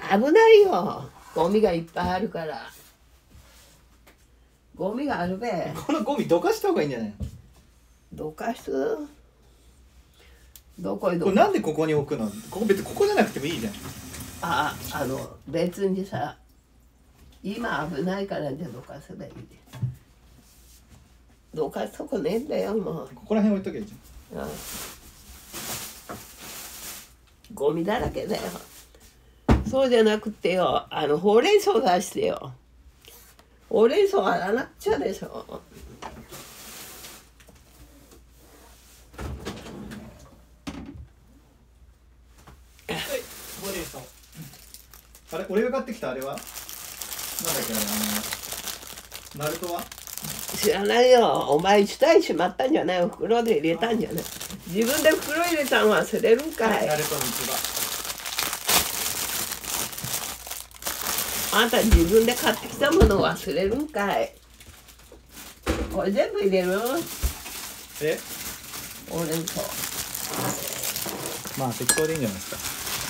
危ないよ。ゴミがいっぱいあるから。ゴミがあるべ。 このゴミどかした方がいいんじゃない？ どかす？どこへこれなんでここに置くの？ここ別にここじゃなくてもいいじゃん。 別にさ、今危ないからじゃどかせばいい。どかすとこねえんだよもう。 ここら辺置いとけじゃん。 うん、ゴミだらけだよ。そうじゃなくてよ、ほうれん草出してよ。ほうれん草洗わなくちゃでしょ。 ほうれん草。あれ、俺が買ってきたあれはなんだっけ、ナルトは知らないよ。お前一台しまったんじゃない？袋で入れたんじゃない？自分で袋入れたの忘れるんかい。 ナルトの器。 あんた自分で買ってきたもの忘れるんかい。これ全部入れる？ え？ ほうれん草。 まあ適当でいいんじゃないです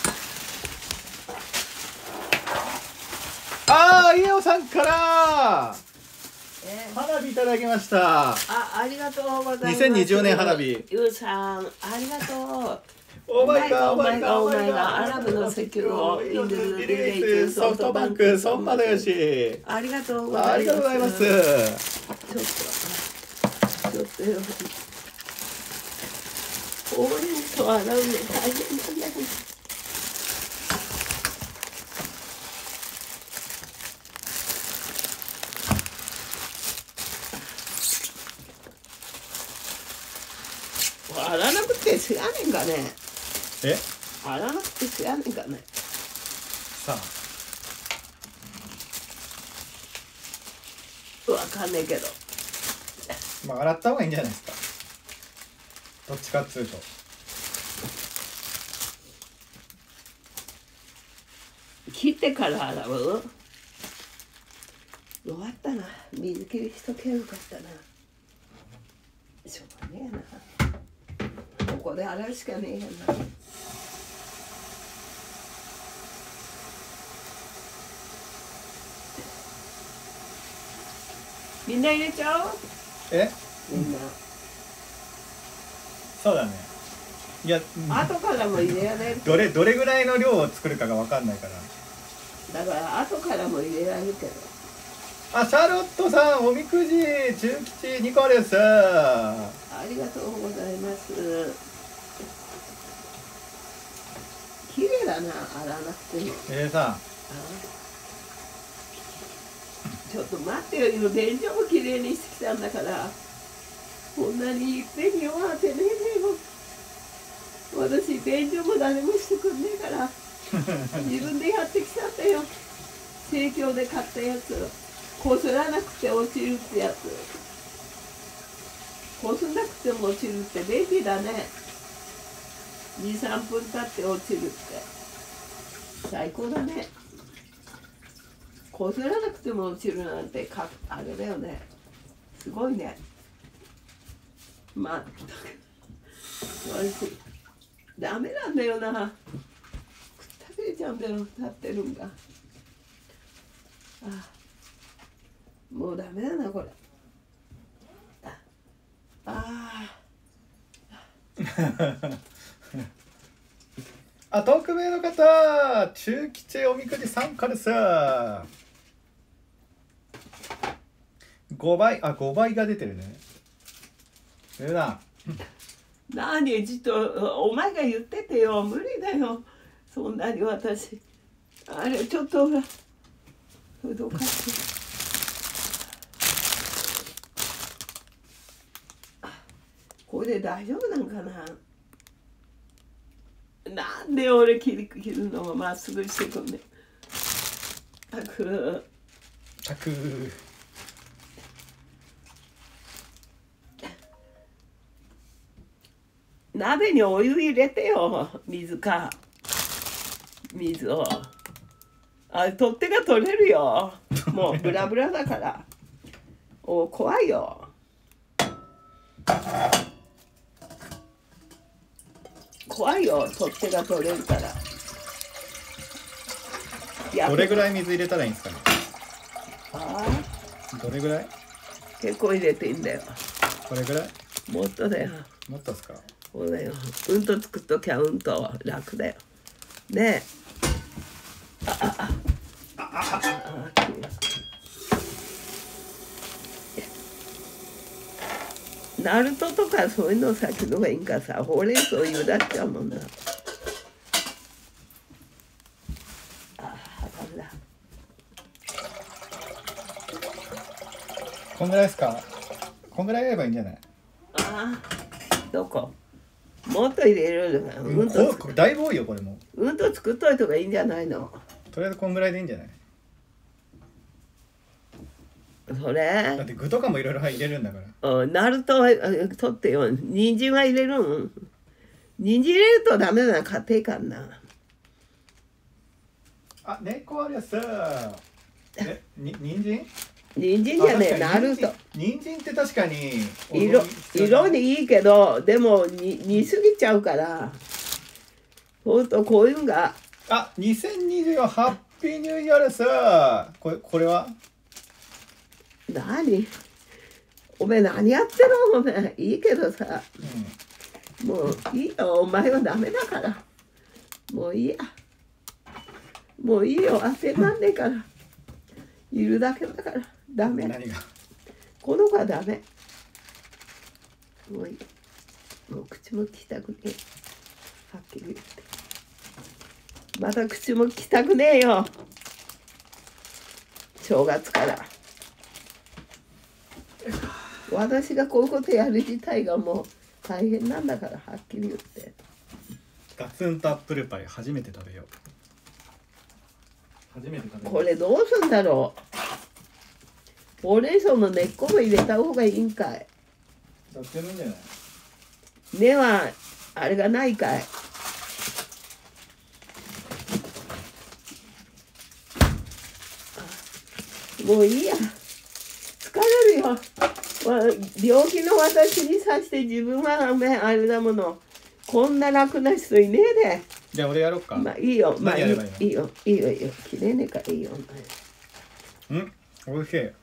か。ああ、イエオさんから花火いただきました。 ありがとうございます。 2020年花火。 ゆうさん、ありがとう。 オーマイガー、オーマイガー、オーマイガー。 アラブの石油をインドリレース、ソフトバンク、孫正義。 ありがとうございます。 ありがとうございます。 ちょっとよ。ほうれん草洗うの大変なんだけど。洗わなくてすやねんかね。 え？ 洗わなくてすやねんかね。 さわかんねえけど。 まあ洗った方がいいんじゃないですか。どっちかっつうと。 切ってから洗う？終わったな。水切りしとけばよかったな。しょうがねえな。ここで洗うしかねえやな。みんな入れちゃおう。 え？ みんな。 そうだね。いや、 後からも入れられる。 どれぐらいの量を作るかがわかんないから。 だから後からも入れられるけど。 あ、シャロットさん、おみくじ、中吉ニコです。 ありがとうございます。綺麗だな、洗わなくても。 さん。 ちょっと待ってよ、今便所も綺麗にしてきたんだから。こんなにいっぺんに終わってねえよ。私、便所も誰もしてくんねえから。自分でやってきたんだよ。生協で買ったやつ。こすらなくて落ちるってやつ。こすらなくても落ちるって便利だね。2、3分経って落ちるって。最高だね。こすらなくても落ちるなんてあれだよね。すごいね。まったく。私、ダメなんだよな。くったくれちゃうんだよ、立ってるんが。もうダメだな、これ。 あ、匿名の方、中吉おみくじ参加です。5倍、5倍が出てるね。 何、ちょっとお前が言っててよ、無理だよ。そんなに私。あれ、ちょっとほら、どかして。これで大丈夫なんかな。なんで俺切るのをまっすぐしてくんね。たく。鍋にお湯入れてよ、水を。取っ手が取れるよ。もうブラブラだから。怖いよ。怖いよ、取っ手が取れるから。 どれぐらい水入れたらいいんですかね。 あどれぐらい？ 結構入れていいんだよ。 これぐらい？ もっとだよ。 もっとですか？ そうだよ。うんとつくときはうんと楽だよ。ねえ。ナルトとかそういうの先の方がいいんかさ、ほうれん草茹だっちゃうもんな。ダメだ。 こんぐらいですか？こんぐらいやればいいんじゃない？ どこ？もっと入れるのか。 これだいぶ多いよこれも。 うんと作っといた方がいいんじゃないの？ とりあえずこんぐらいでいいんじゃない？ それだって具とかもいろいろ入れるんだから。 ナルトは取ってよ。人参は入れるん？人参入れるとダメだな、家庭かんな。 あ、猫ありゃさ。人参？ 人参じゃねえ、ナルト。 人参って確かに色にいいけど、でも煮すぎちゃうから。ほんとこういうのが。 あ、2024ハッピーニューイヤーさ。これは？ 何？おめえ何やってるの？おめえいいけどさ、もういいよ、お前はダメだから。もういいや。もういいよ、焦らんねえから。いるだけだからダメ。 何が？ この子はダメ。もういい。もう口も利きたくねえ。はっきり言って。また口も利きたくねえよ。正月から。私がこういうことやる自体がもう大変なんだから、はっきり言って。 ガツンとアップルパイ初めて食べよう。初めて食べよう。 これどうすんだろう。ほうれん草の根っこも入れた方がいいんかい。 やってるんじゃない？ 根はあれがないかい。もういいや。疲れるよ。病気の私にさして自分はあれだもの。こんな楽な人いねえで。 じゃあ俺やろうか。 まあいいよ。まあいいよ。いいよ。いいよ。きれいねえからいいよ。 おいしい。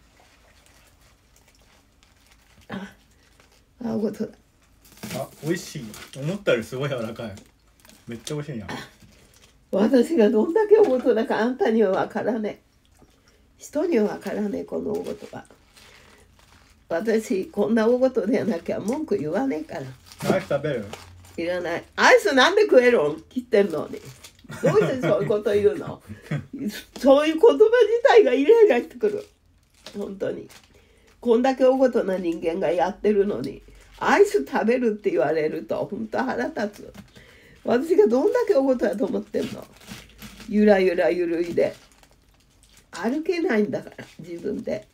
ことだ。 おいしい。思ったよりすごい柔らかい。めっちゃおいしいな。 私がどんだけ大事だかあんたには分からねえ。人には分からねえ、この大事は。私こんな大事でなきゃ文句言わねえから。 アイス食べる？ いらない。アイスなんで食えるん？切ってんのに。どうしてそういうこと言うの？そういう言葉自体がイライラしてくる。本当に。こんだけ大事な人間がやってるのにアイス食べるって言われると本当腹立つ。私がどんだけ大事だと思ってんの？ゆらゆらゆるいで歩けないんだから自分で。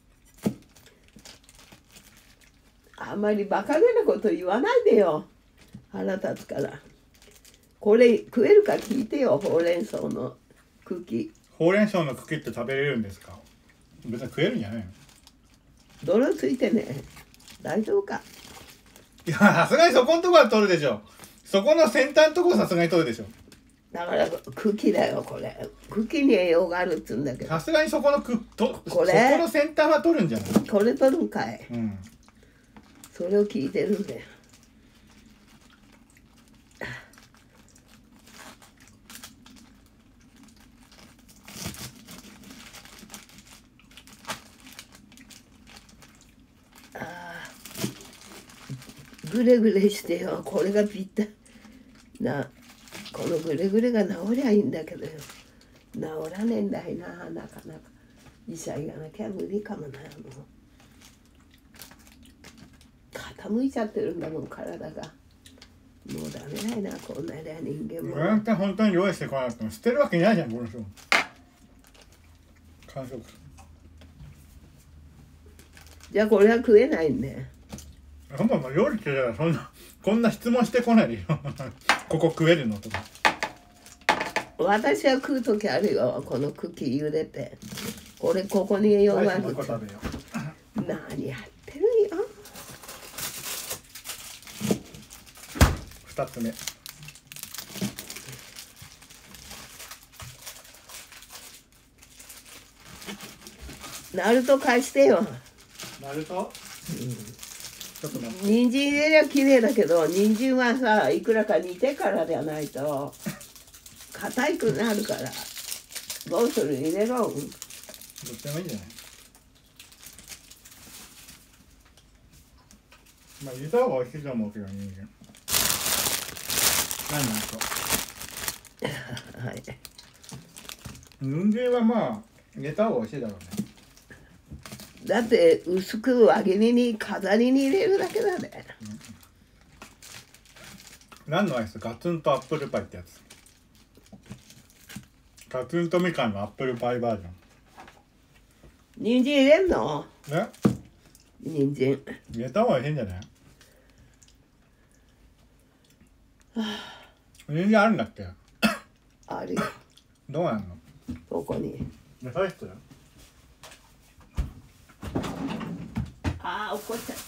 あんまりバカげなこと言わないでよ。腹立つから。これ食えるか聞いてよ。ほうれん草の茎。 ほうれん草の茎って食べれるんですか？別に食えるんじゃないの？ 泥ついてね。大丈夫か？ いや、さすがにそこのとこは取るでしょ。そこの先端のとこさすがに取るでしょ。 だから茎だよこれ。茎に栄養があるっつうんだけど。 さすがにそこのそこの先端は取るんじゃない？ これ取るんかい。それを聞いてるんだよ。グレグレしてよ。これがぴったりな。このグレグレが治りゃいいんだけどよ。治らねえんだいな。なかなか医者行かなきゃ無理かもな。もう傾いちゃってるんだもん体が。もうダメだいな、こんなや人間も。 俺って本当に用意してこなくても捨てるわけないじゃんこの人。完食。 じゃあこれは食えないんで。 あんま料理ってたらこんな質問してこないでよ。ここ食えるのとか。 私は食う時あるよ。この茎茹でて。ここに栄養がある。 何やってるよ。 2つ目。 ナルト返してよ。 ナルト？ちょっと待って。 人参入れりゃ綺麗だけど、人参はさ、いくらか煮てからじゃないと硬くなるから。どうする？入れろ。 どっちでもいいんじゃない？まあ入れた方が美味しいと思うけど、人参。何なんと。 はい。 人参はまあ入れた方が美味しいだろうね。 だって薄く輪切りに飾りに入れるだけだね。 何のアイス？ガツンとアップルパイってやつ。ガツンとみかんのアップルパイバージョン。 人参入れんの？ ね？ 人参。 入れた方がいいんじゃない？人参あるんだっけ？ あるよ。 どうなんの？ ここに。 野菜室？ ああ、怒っちゃった。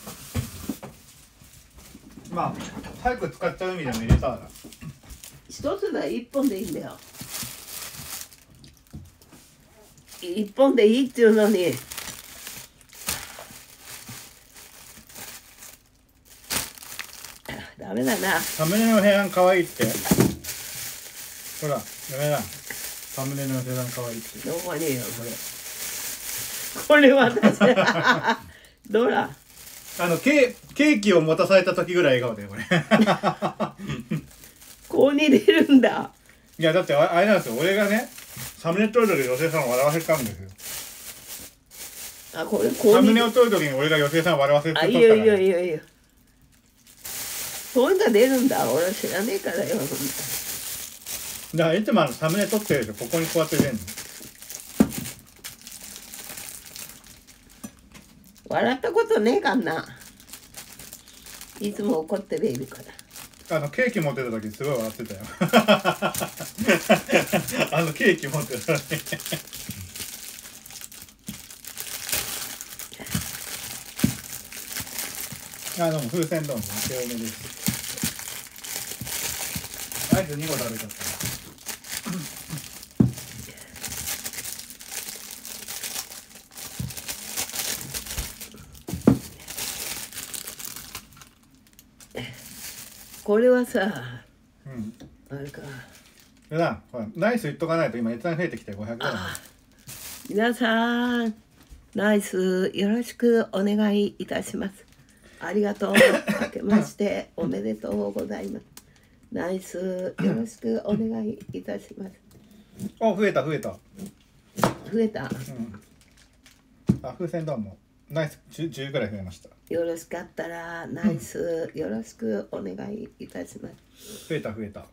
まあ早く使っちゃう意味でも入れたら。 一つで一本でいいんだよ。一本でいいっていうのに。ダメだな。 サムネの部屋可愛いって。ほら、ダメだ。サムネの部屋可愛いって。 どこによ、これ。これ私。どら。 ケーキを持たされた時ぐらい笑顔だよ、これ。 こうに入れるんだ。 いや、だってあれなんですよ。俺がね、サムネ撮る時吉江さんを笑わせたんですよ。 あ、これこうサムネを撮る時に俺が吉江さんを笑わせて撮ったから。 いいよいいよいいよいいよ。そういうのが出るんだ。俺は知らねえからよ。 だからいつもサムネ撮ってるでしょ。ここにこうやって出るの。 笑ったことねえかんな。いつも怒ってるいるから。 ケーキ持ってた時すごい笑ってたよ。ケーキ持ってた時。どうも風船どうも手多めです。アイス2個食べちゃった。 これはさ、 うん。 あれか。 ほら、ナイス言っとかないと今閲覧増えてきて500円。 皆さん、ナイスよろしくお願いいたします。ありがとう。明けましておめでとうございます。ナイスよろしくお願いいたします。 増えた増えた。 増えた。 うん。風船どうも。ナイス10ぐらい増えました。 よろしかったらナイスよろしくお願いいたします。 増えた増えた。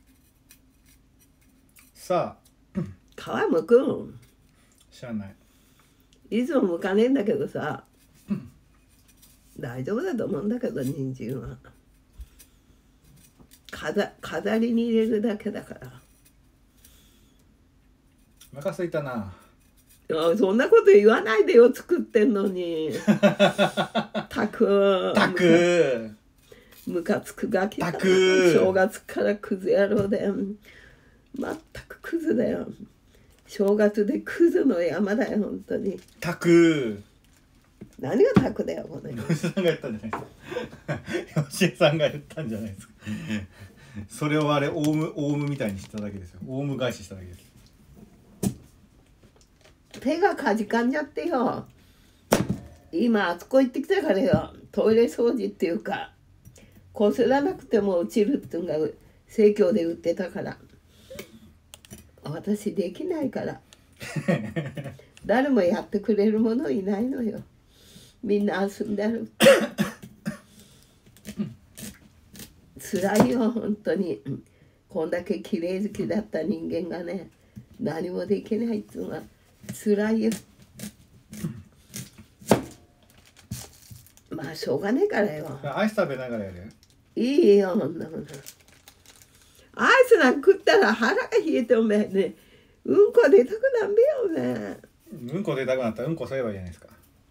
さあ。 皮むくん。 知らない。 いつもむかねえんだけどさ。大丈夫だと思うんだけど、人参は。飾りに入れるだけだから。 お腹すいたな。 そんなこと言わないでよ、作ってんのに。たくムカつくガキだな。正月からクズ野郎で全くクズだよ。正月でクズの山だよ、本当に。何がタクだよ、この吉江さんが言ったんじゃないですか。吉江さんが言ったんじゃないですか。それをオウムみたいにしただけですよ。オウム返ししただけです。 手がかじかんじゃってよ。今あそこ行ってきたからよ。トイレ掃除っていうか、こすらなくても落ちるっていうのが生協で売ってたから。私できないから。誰もやってくれるものいないのよ。みんな遊んでる。辛いよ、本当に。こんだけ綺麗好きだった人間がね、何もできないっていうのは辛いよ。まあしょうがねえからよ。 アイス食べながらやる。 いいよ、そんなもの。アイスなんか食ったら腹が冷えておめえね、うんこ出たくなんべよね。 うんこ出たくなったらうんこすればいいじゃないですか。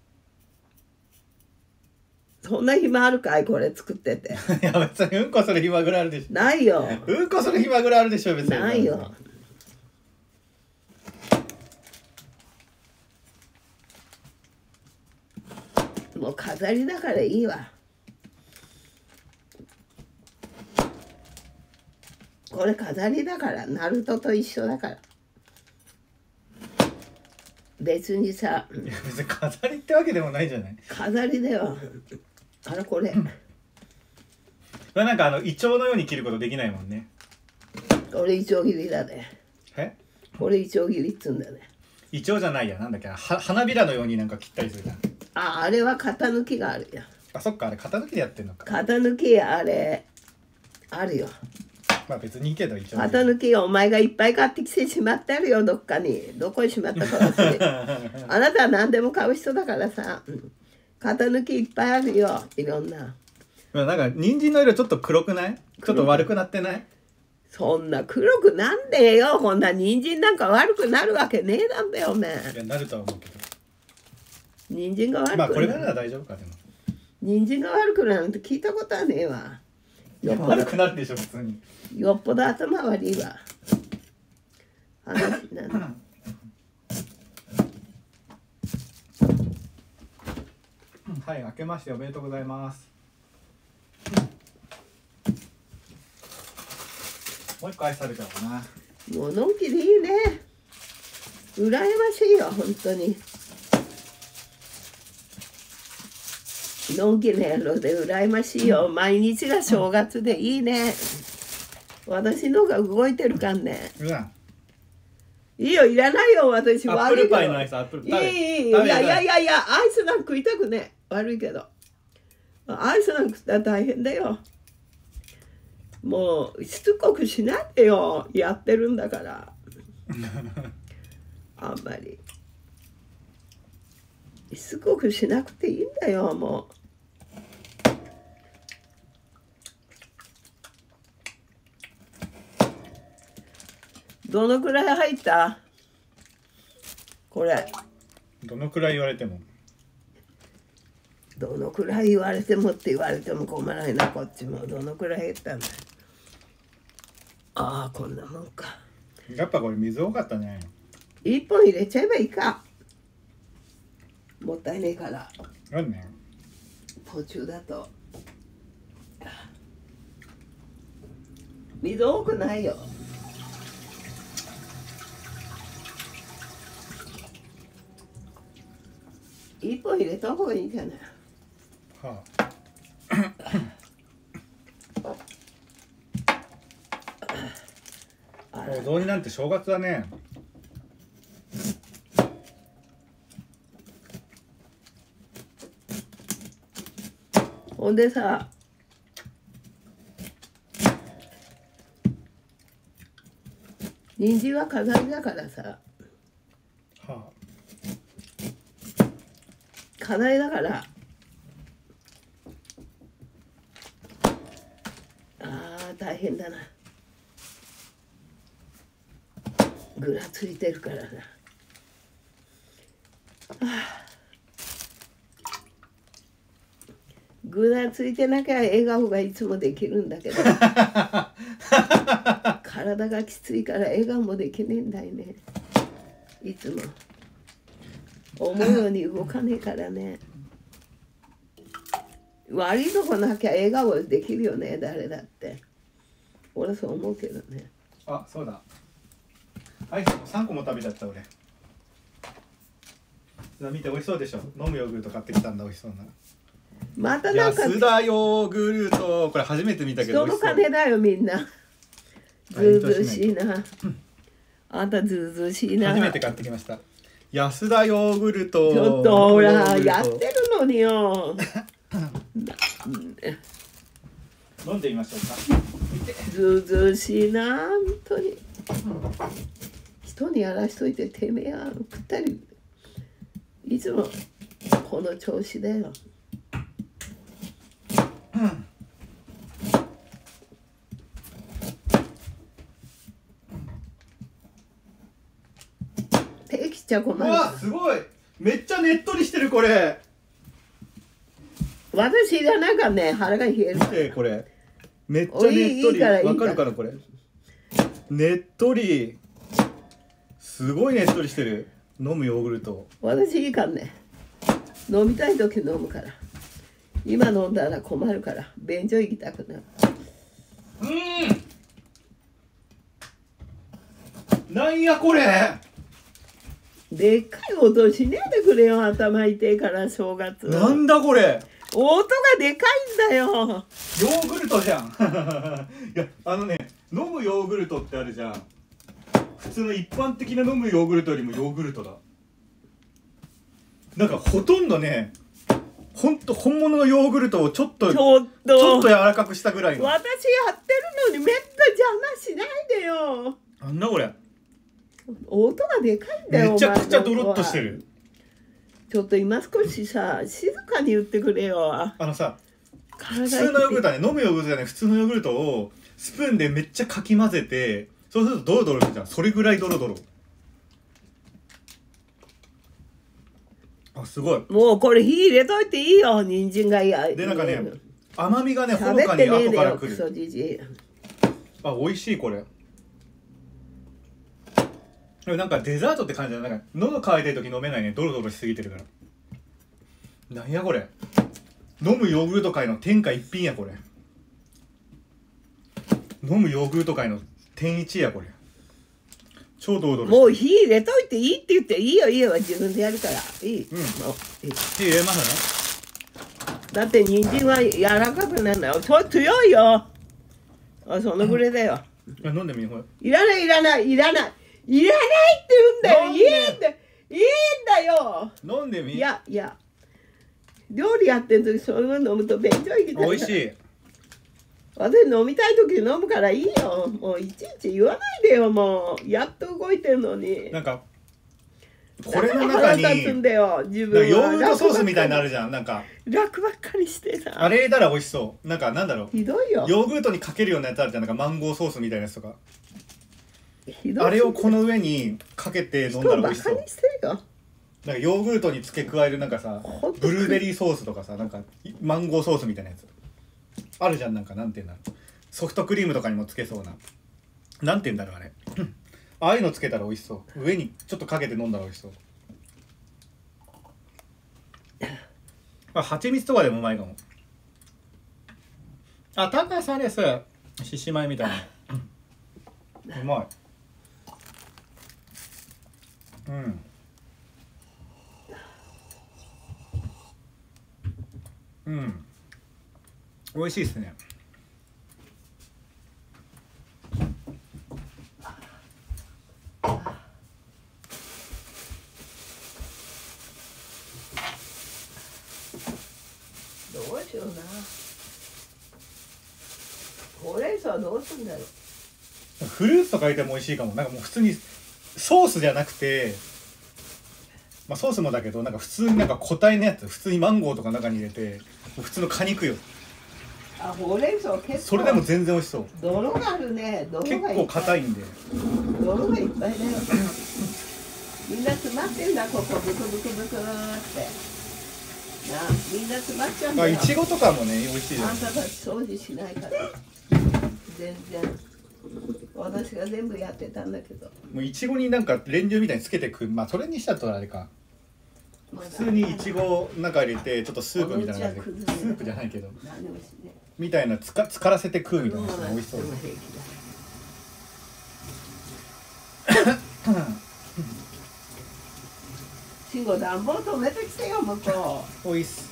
そんな暇あるかい、これ作ってて。 いや別にうんこする暇ぐらいあるでしょ。 ないよ。 うんこする暇ぐらいあるでしょ、別に。 ないよ。 もう飾りだからいいわ。これ飾りだから、ナルトと一緒だから。別にさ、 いや別に飾りってわけでもないじゃない。 飾りだよ。あれこれ。 まあなんかイチョウのように切ることできないもんね。 これイチョウ切りだね。 え？ これイチョウ切りっつうんだね。 イチョウじゃないや、なんだっけ、花びらのようになんか切ったりするじゃん。 あれは型抜きがあるよ。 あ、そっか、あれ型抜きでやってんのか。 型抜きあれあるよ。 まあ別にいいけど、イチョウ。 型抜きお前がいっぱい買ってきてしまってあるよ、どっかに。どこにしまったか忘れ。あなたは何でも買う人だからさ、型抜きいっぱいあるよ、いろんな。 なんか人参の色ちょっと黒くない？ちょっと悪くなってない？ そんな黒くなんでよ、こんな人参なんか悪くなるわけねえなんだよ、おめえ。 いや、なるとは思うけど。 人参が悪くなる。 まあこれなら大丈夫か、でも。 人参が悪くなるなんて聞いたことはねえわ。よっぽど悪くなるでしょ、普通に。 よっぽど頭悪いわ。話なんはい、明けましておめでとうございます。もう一個愛されちゃおうかな。 もうのんきでいいね。羨ましいよ、本当に。のんきな野郎で羨ましいよ。毎日が正月でいいね。私のが動いてるかんね。 うわ。 いいよ、いらないよ、私。 アップルパイのアイス、アップルパイ。 いい、いやいやいやいや、アイスなんか食いたくねえ。悪いけど。アイスなんか食ったら大変だよ。もうしつこくしないでよ、やってるんだからあんまりしつこくしなくていいんだよ、もう。どのくらい入った？これどのくらい言われても。 どのくらい言われてもって言われても困らないな、こっちも。どのくらい減ったんだ。ああ、こんなもんか。 やっぱこれ水多かったね。 一本入れちゃえばいいか。もったいねえから。 なんね。 途中だと。水多くないよ。一本入れた方がいいんじゃない。 はあ。お雑煮なんて正月だね。 ほんでさ、人参は飾りだからさ、 は飾りだから、大変だな。ぐらついてるからな。ぐらついてなきゃ笑顔がいつもできるんだけど体がきついから笑顔もできねえんだよね。いつも思うように動かねえからね。悪いとこなきゃ笑顔できるよね、誰だって。俺はそう思うけどね。 あ、そうだ。アイス3個も食べちゃった俺。見て美味しそうでしょ。飲むヨーグルト買ってきたんだ、美味しそうな。 またなんか安田ヨーグルト、これ初めて見たけど人の金だよ、みんな。ずうずうしいな。あんたずうずうしいな。 初めて買ってきました。安田ヨーグルト。 ちょっとほらやってるのによ。 飲んでみましょうか。 ずうずうしいな、本当に。人にやらしといててめえは食ったり。いつもこの調子だよ。手切っちゃ困る。 うわ、すごい。めっちゃねっとりしてるこれ。 私がなんかね、腹が冷える。 見てこれ。めっちゃねっとり。 いいからわかるかなこれ。ねっとり。すごいねっとりしてる。飲むヨーグルト。 私いいかんね。 飲みたい時飲むから。今飲んだら困るから便所行きたくなる。 なんやこれ。 でっかい音しねえでくれよ、頭痛いから正月。 なんだこれ。 音がでかいんだよ。 ヨーグルトじゃん。いや飲むヨーグルトってあるじゃん。普通の一般的な飲むヨーグルトよりもヨーグルトだ。なんかほとんどね、本物のヨーグルトをちょっと柔らかくしたぐらいの。 私やってるのにめった邪魔しないでよ。 なんだこれ。 音がでかいんだよ。 めちゃくちゃドロッとしてる。 ちょっと今少しさ、静かに言ってくれよ。 さ、普通のヨーグルトはね、飲むヨーグルトじゃない、普通のヨーグルトをスプーンでめっちゃかき混ぜて、そうするとドロドロするじゃん。それぐらいドロドロ。あ、すごい。 もうこれ火入れといていいよ、人参が。いやで、なんかね、甘みがね、ほのかに後からくる。あ、美味しいこれ。なんかデザートって感じだ。なんか喉乾いてる時飲めないね。ドロドロしすぎてるから。なんやこれ。飲むヨーグルト界の天下一品やこれ。飲むヨーグルト界の天一やこれ。超ドロドロしてる。 もう火入れといていいって言って、いいよいいよ、自分でやるから。いい。 うん。 もういい。 火入れますね。だって人参は柔らかくなるんだよ。それ強いよ。あ、そのぐらいだよ。 飲んでみよう。 いらないいらないいらない。いらないって言うんだよ。いいんだよ。いいんだよ。 飲んでみ。 いやいや。料理やってる時それを飲むと便所行きたい。 美味しい。 私飲みたい時飲むからいいよ。もういちいち言わないでよ。もうやっと動いてるのに。 なんかこれの中に立つんだよ、自分はヨーグルトソースみたいになるじゃん。なんか楽ばっかりしてさ。 あれ入れたら美味しそう。なんかなんだろう。 ひどいよ。 ヨーグルトにかけるようなやつあるじゃん。なんかマンゴーソースみたいなやつとか。 ひどい。 あれをこの上にかけて飲んだら美味しそう。 人をバカにしてるよ。 なんかヨーグルトに付け加えるなんかさ、ブルーベリーソースとかさ、なんかマンゴーソースみたいなやつあるじゃん。なんかなんていうんだろう、ソフトクリームとかにもつけそうな、なんていうんだろうあれ。ああいうのつけたら美味しそう。上にちょっとかけて飲んだら美味しそう。あ、蜂蜜とかでもうまいかも。あ、高さです。獅子舞みたいな。うまい。うん。うん。美味しいですね。 どうしような。ほうれん草はどうすんだろう。 フルーツとか入れても美味しいかも。なんかもう普通にソースじゃなくて、まあソースもだけど、なんか普通になんか固体のやつ、普通にマンゴーとか中に入れて、普通の果肉よ。 あ、ほうれん草結構それでも全然美味しそう。 泥があるね。泥がいっぱい。 結構硬いんで。 泥がいっぱいだよ。みんな詰まってんだ、ここブクブクブクってな。みんな詰まっちゃうんだよ。 いちごとかもね美味しいじゃん。 あんたたち掃除しないから全然。私が全部やってたんだけど、 もういちごになんか練乳みたいにつけてく。まあそれにしたらあれか、普通にいちご中入れてちょっとスープみたいな感じで、スープじゃないけどみたいなつからせて食うみたいなのが美味しそうです。 慎吾、暖房止めてきてよ、向こう。 おいっす。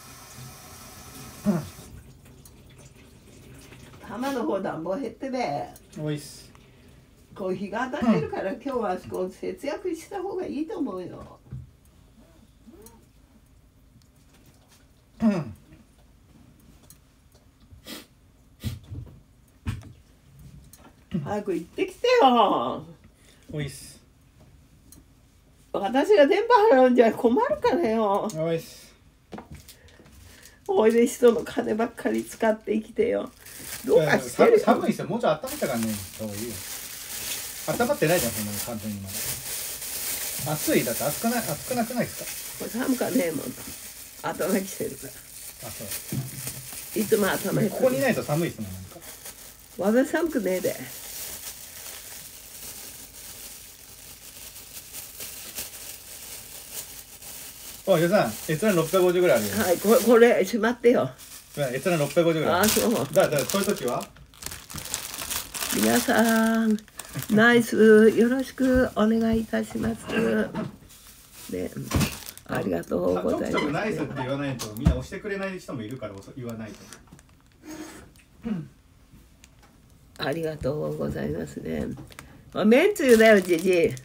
浜の方暖房減ってべ。 おいっす。 こう日が当たってるから、今日はこう節約した方がいいと思うよ。早く行ってきてよ。 おいっす。 私が電波払うんじゃ困るからよ。 おいっす。 おいで人の金ばっかり使って生きてよ。どうかしてるよ。 寒いっすよ。もうちょっと温めたからね方がいいよ。温まってないじゃん、そんなに完全にまだ。暑い。だって暑くなくないですこれ寒かねえもん。頭きしてるから。 か。あ、そいつも頭う。 きてる。 ここにいないと寒いっすもん。なんか私寒くねえで。 おい、ゆうさん、閲覧650ぐらいあるよ。 はい、これしまってよ。 閲覧650ぐらいある。 あ、そう。 そういう時は皆さん、ナイスよろしくお願いいたします。ね、ありがとうございます。 ちょくちょくナイスって言わないとみんな押してくれない人もいるから言わないと。 ありがとうございますね。めんつゆだよ、じじい。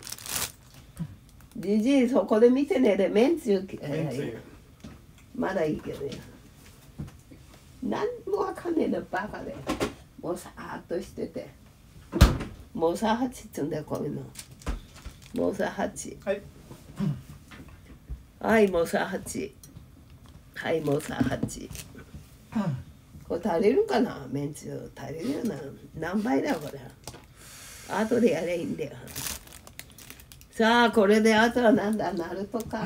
じじい、そこで見てねで、めんつゆ、まだいいけどよ。何もわかんねえの、バカで。もうさーっとしてて。もうさ8っつうんだよ、こういうの。もうさ8。 はい。 はい、もうさ8。はい、もうさ8。これ足りるかな、めんつゆ。足りるよな。何倍だよ、これ。後でやればいいんだよ。さあ、これであとはなんだ、ナルトか。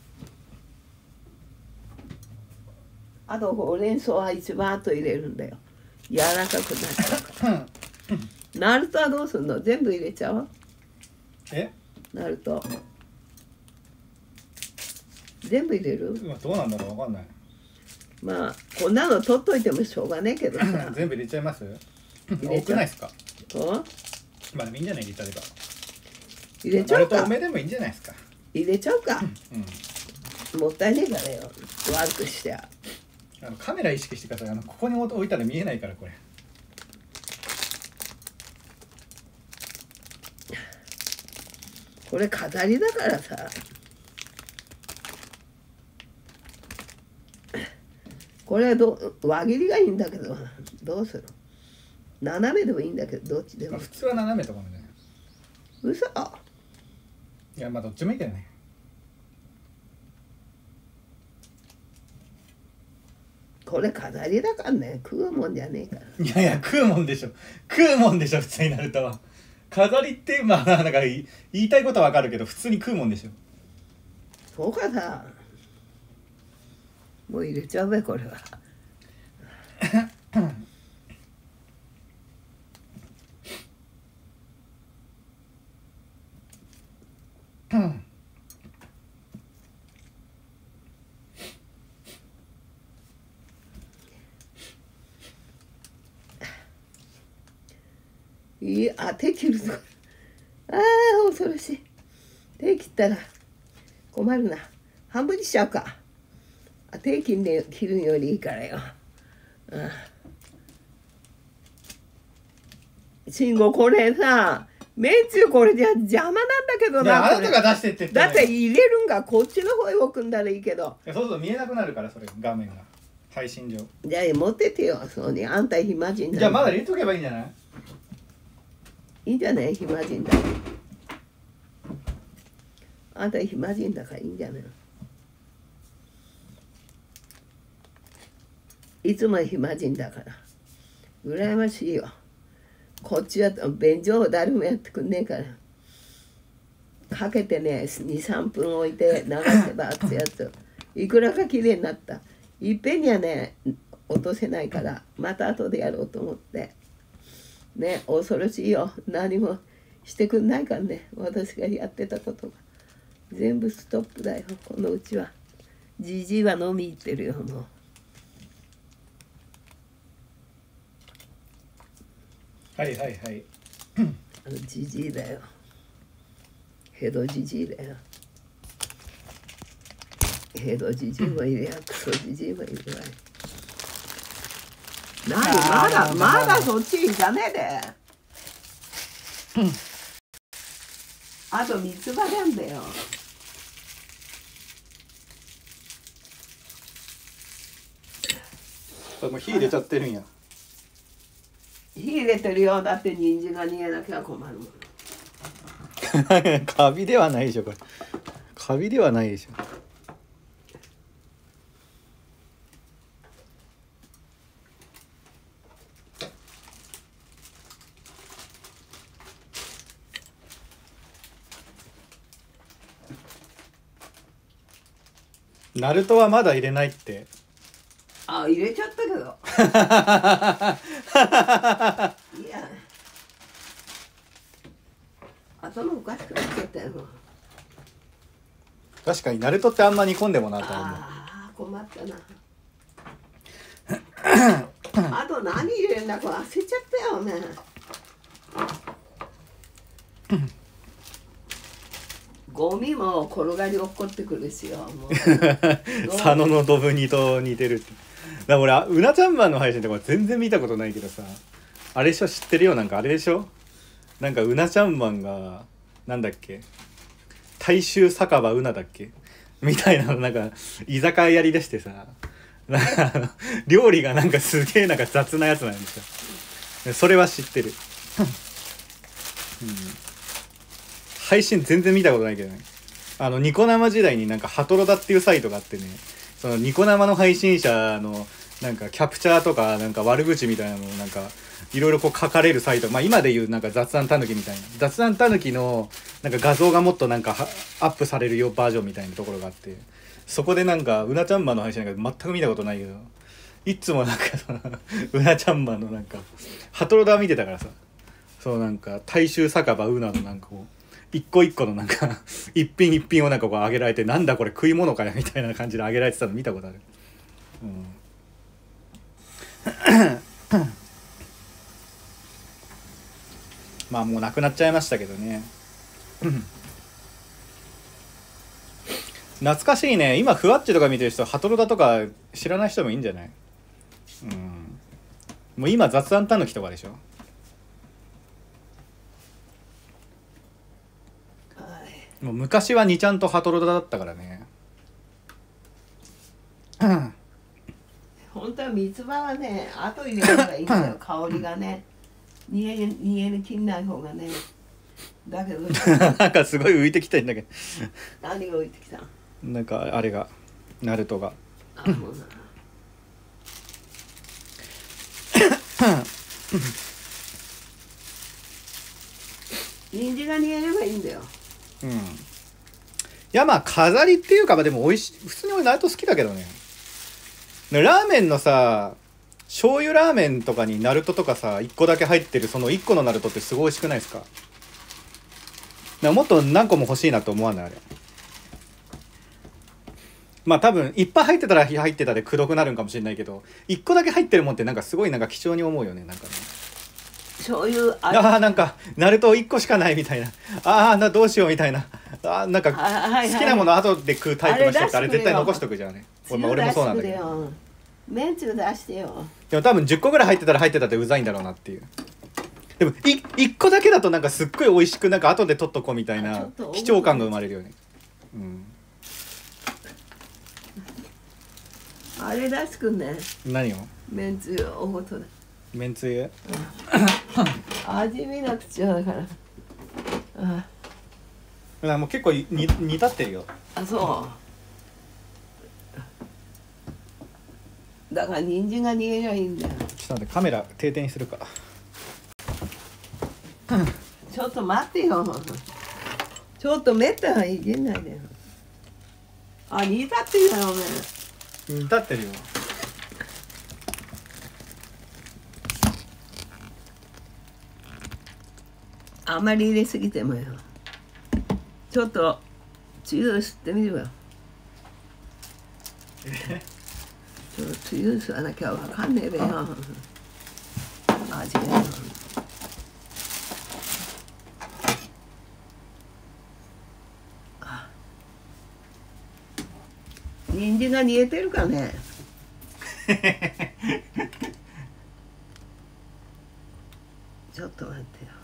あと、ほうれん草は一番後入れるんだよ。柔らかくなっちゃうから。ナルトはどうすんの？全部入れちゃう？ナルト。全部入れる？ どうなんだろう、わかんない。 まあ、こんなの取っといてもしょうがねえけどさ。 全部入れちゃいます？ 入れちゃう。 多くないですか？まあでもいいんじゃない、入れちゃえば。 入れちゃうか。 ナルト多めでもいいんじゃないですか。 入れちゃうか。もったいねえからよ。悪くしてや。 カメラ意識してください。ここに置いたら見えないから、これ。 これ飾りだからさ。これは輪切りがいいんだけど、どうする？斜めでもいいんだけど、どっちでも。 普通は斜めとかもね。 嘘？ いや、まあどっちもいいけどね。 これ飾りだからね、食うもんじゃねえから。 いやいや、食うもんでしょ、普通になるとは。飾りってまあなんか言いたいことはわかるけど、普通に食うもんでしょ。 そうかさ。もう入れちゃうべ、これは。いい、手切るぞ。ああ、恐ろしい。手切ったら困るな。半分にしちゃうか。手切るよりいいからよ。慎吾、これさ、めんつゆこれじゃ邪魔なんだけどな。 いや、あなたが出してって言って、 だって入れるんがこっちの方へ置くんだらいいけど。 そうすると見えなくなるから、それ画面が配信上。 じゃあ持っててよ、そうに。あんた暇人だ。 じゃあまだ入れとけばいいんじゃない？ いいんじゃない？暇人だ。あんた暇人だからいいんじゃない？いつも暇人だから羨ましいよ。こっちは便所を誰もやってくんねえからかけてね、23分置いて流せばってやついくらかきれいになった。いっぺんにはね落とせないからまた後でやろうと思ってね。恐ろしいよ。何もしてくんないからね。私がやってたことが全部ストップだよ。このうちはじじいは飲み行ってるよ。もうはいはいはい。 じじいだよ。ヘドじじいだよ。ヘドじじいもいるや、クソじじいもいるわい。何まだそっちじゃねえで。あと三つ葉なんだよ。 もう火入れちゃってるんや。 火入れてるよ。だって人参が煮えなきゃ困るもん。 カビではないでしょこれ。カビではないでしょ。ナルトはまだ入れないって。 あ、入れちゃったけど。いや、頭おかしくなっちゃったよ。 確かにナルトってあんま煮込んでもなと思う。 ああ困ったな。あと何入れるんだか忘れちゃったよね。ゴミも転がり落っこってくるですよ。もう佐野のドブ煮と似てるって。だから俺うなちゃんマンの配信とか全然見たことないけどさ、あれでしょ、知ってるよ。なんかあれでしょ、なんかうなちゃんマンがなんだっけ、大衆酒場うなだっけみたいなのなんか居酒屋やりだしてさ、なんか料理がなんかすげえなんか雑なやつなんですよ。それは知ってる、うん、配信全然見たことないけどね。ニコ生時代になんかハトロダっていうサイトがあってね、そのニコ生の配信者のなんかキャプチャーとかなんか悪口みたいなのをなんかいろいろこう書かれるサイト、まあ今でいうなんか雑談たぬきみたいな、雑談たぬきのなんか画像がもっとなんかアップされるよバージョンみたいなところがあって、そこでなんかうなちゃんマンの配信なんか全く見たことないけど、いつもなんかそのうなちゃんマンのなんかハトロダ見てたからさ、そうなんか大衆酒場うなのなんかこう一個一個のなんか一品一品をなんかこうあげられて、なんだこれ食い物かよみたいな感じであげられてたの見たことある。まあもうなくなっちゃいましたけどね。懐かしいね。今ふわっちとか見てる人ハトロダとか知らない人もいいんじゃない？もう今雑談たぬきとかでしょ。もう昔は2ちゃんとハトロダだったからね。 本当は三つ葉はね、後入れた方がいいんだよ。香りがね、煮えに切んない方がね。だけどなんかすごい浮いてきてんだけど。 何が浮いてきた？ なんかあれがナルトが。 あ、もうな。人参が煮えればいいんだよ。 いやまあ飾りっていうか、まあでも美味しい、普通に俺ナルト好きだけどね。ラーメンのさ、醤油ラーメンとかにナルトとかさ1個だけ入ってるその1個のナルトってすごい美味しくないですか？もっと何個も欲しいなと思わない？あれまあ多分いっぱい入ってたら入ってたでくどくなるんかもしれないけど、1個だけ入ってるもんってなんかすごいなんか貴重に思うよね。なんかね、 醤油なんかナルト1個しかないみたいな、どうしようみたいな、なんか好きなもの後で食うタイプの人ってあれ絶対残しとくじゃんね。俺もそうなんだけど、 めんつゆ出してよ。 でも多分10個ぐらい入ってたら入ってたってうざいんだろうなっていう。でも1個だけだとなんかすっごい美味しくなんか後で取っとこうみたいな貴重感が生まれるよね。 あれ出してくんね。 何を？ めんつゆおごとで。 めんつゆ？ 味見なくちゃだから。 もう結構煮立ってるよ。 あ、そう。だから人参が煮えりゃいいんだよ。 ちょっと待って、カメラ定点にするか。 ちょっと待ってよ。ちょっとめったらいけないでよ。あ、煮立ってるよね。 煮立ってるよ。 あんまり入れすぎてもよ。ちょっとつゆ吸ってみるわ。ちょっとつゆ吸わなきゃわかんねえべよ。味が。人参が煮えてるかね。ちょっと待ってよ。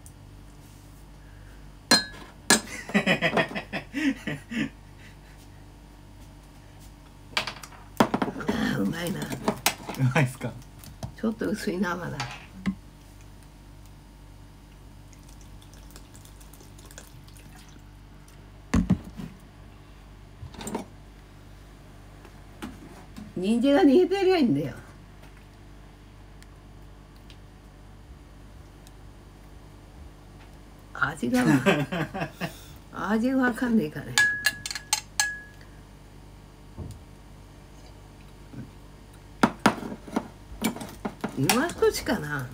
うまいな。 うまいっすか？ ちょっと薄いなまだ。人参が煮えてりゃいいんだよ。味がわかんねえからよ。今少しかな。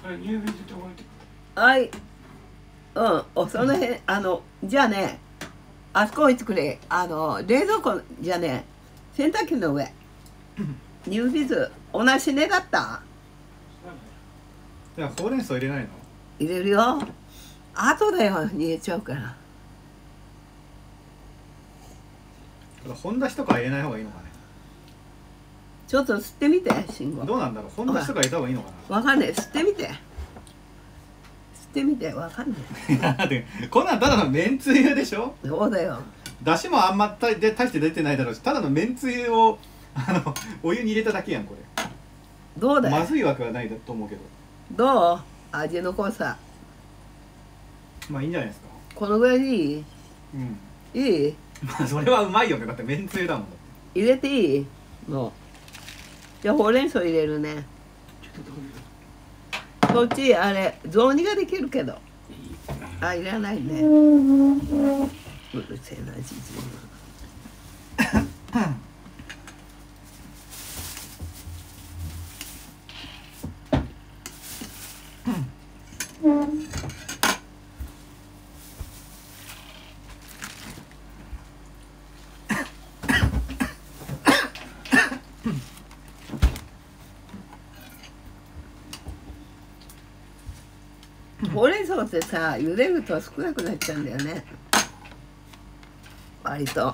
れ入院して置いてはい。その辺、じゃあね、あそこ置いてくれ。冷蔵庫じゃね、洗濯機の上。ニュービズ、同じ値だった？ じゃあほうれん草入れないの？ 入れるよ。後だよ、逃げちゃうから。 本出しとか入れない方がいいのかね。 ちょっと吸ってみて、慎吾。 どうなんだろう、本出しとか入れた方がいいのかな。 わかんない、吸ってみて。吸ってみて、わかんない。 だってこんなんただのめんつゆでしょ。 そうだよ。 出汁もあんま大して出てないだろうし、ただのめんつゆをお湯に入れただけやんこれ。 どうだよ。 まずいわけはないと思うけど。 どう？味の濃さ。 まあいいんじゃないですか。 このぐらいでいい？ うん。 いい？ まあそれはうまいよね。だってめんつゆだもん。 入れていい？もう。じゃあほうれん草入れるね。そっちあれ雑煮ができるけど。あ、いらないね。うるせえなじじい。ほうれん草ってさ、茹でると少なくなっちゃうんだよね。割と。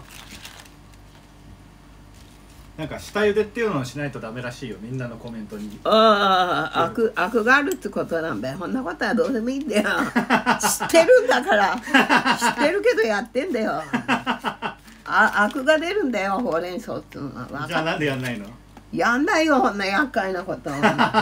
なんか下茹でっていうのをしないとダメらしいよ、みんなのコメントに。 ああ、アクがあるってことなんだよ。こんなことはどうでもいいんだよ。知ってるんだから。知ってるけどやってんだよ。アクが出るんだよ、ほうれん草っていうのは。 じゃあなんでやんないの？ やんないよ、こんな厄介なこと。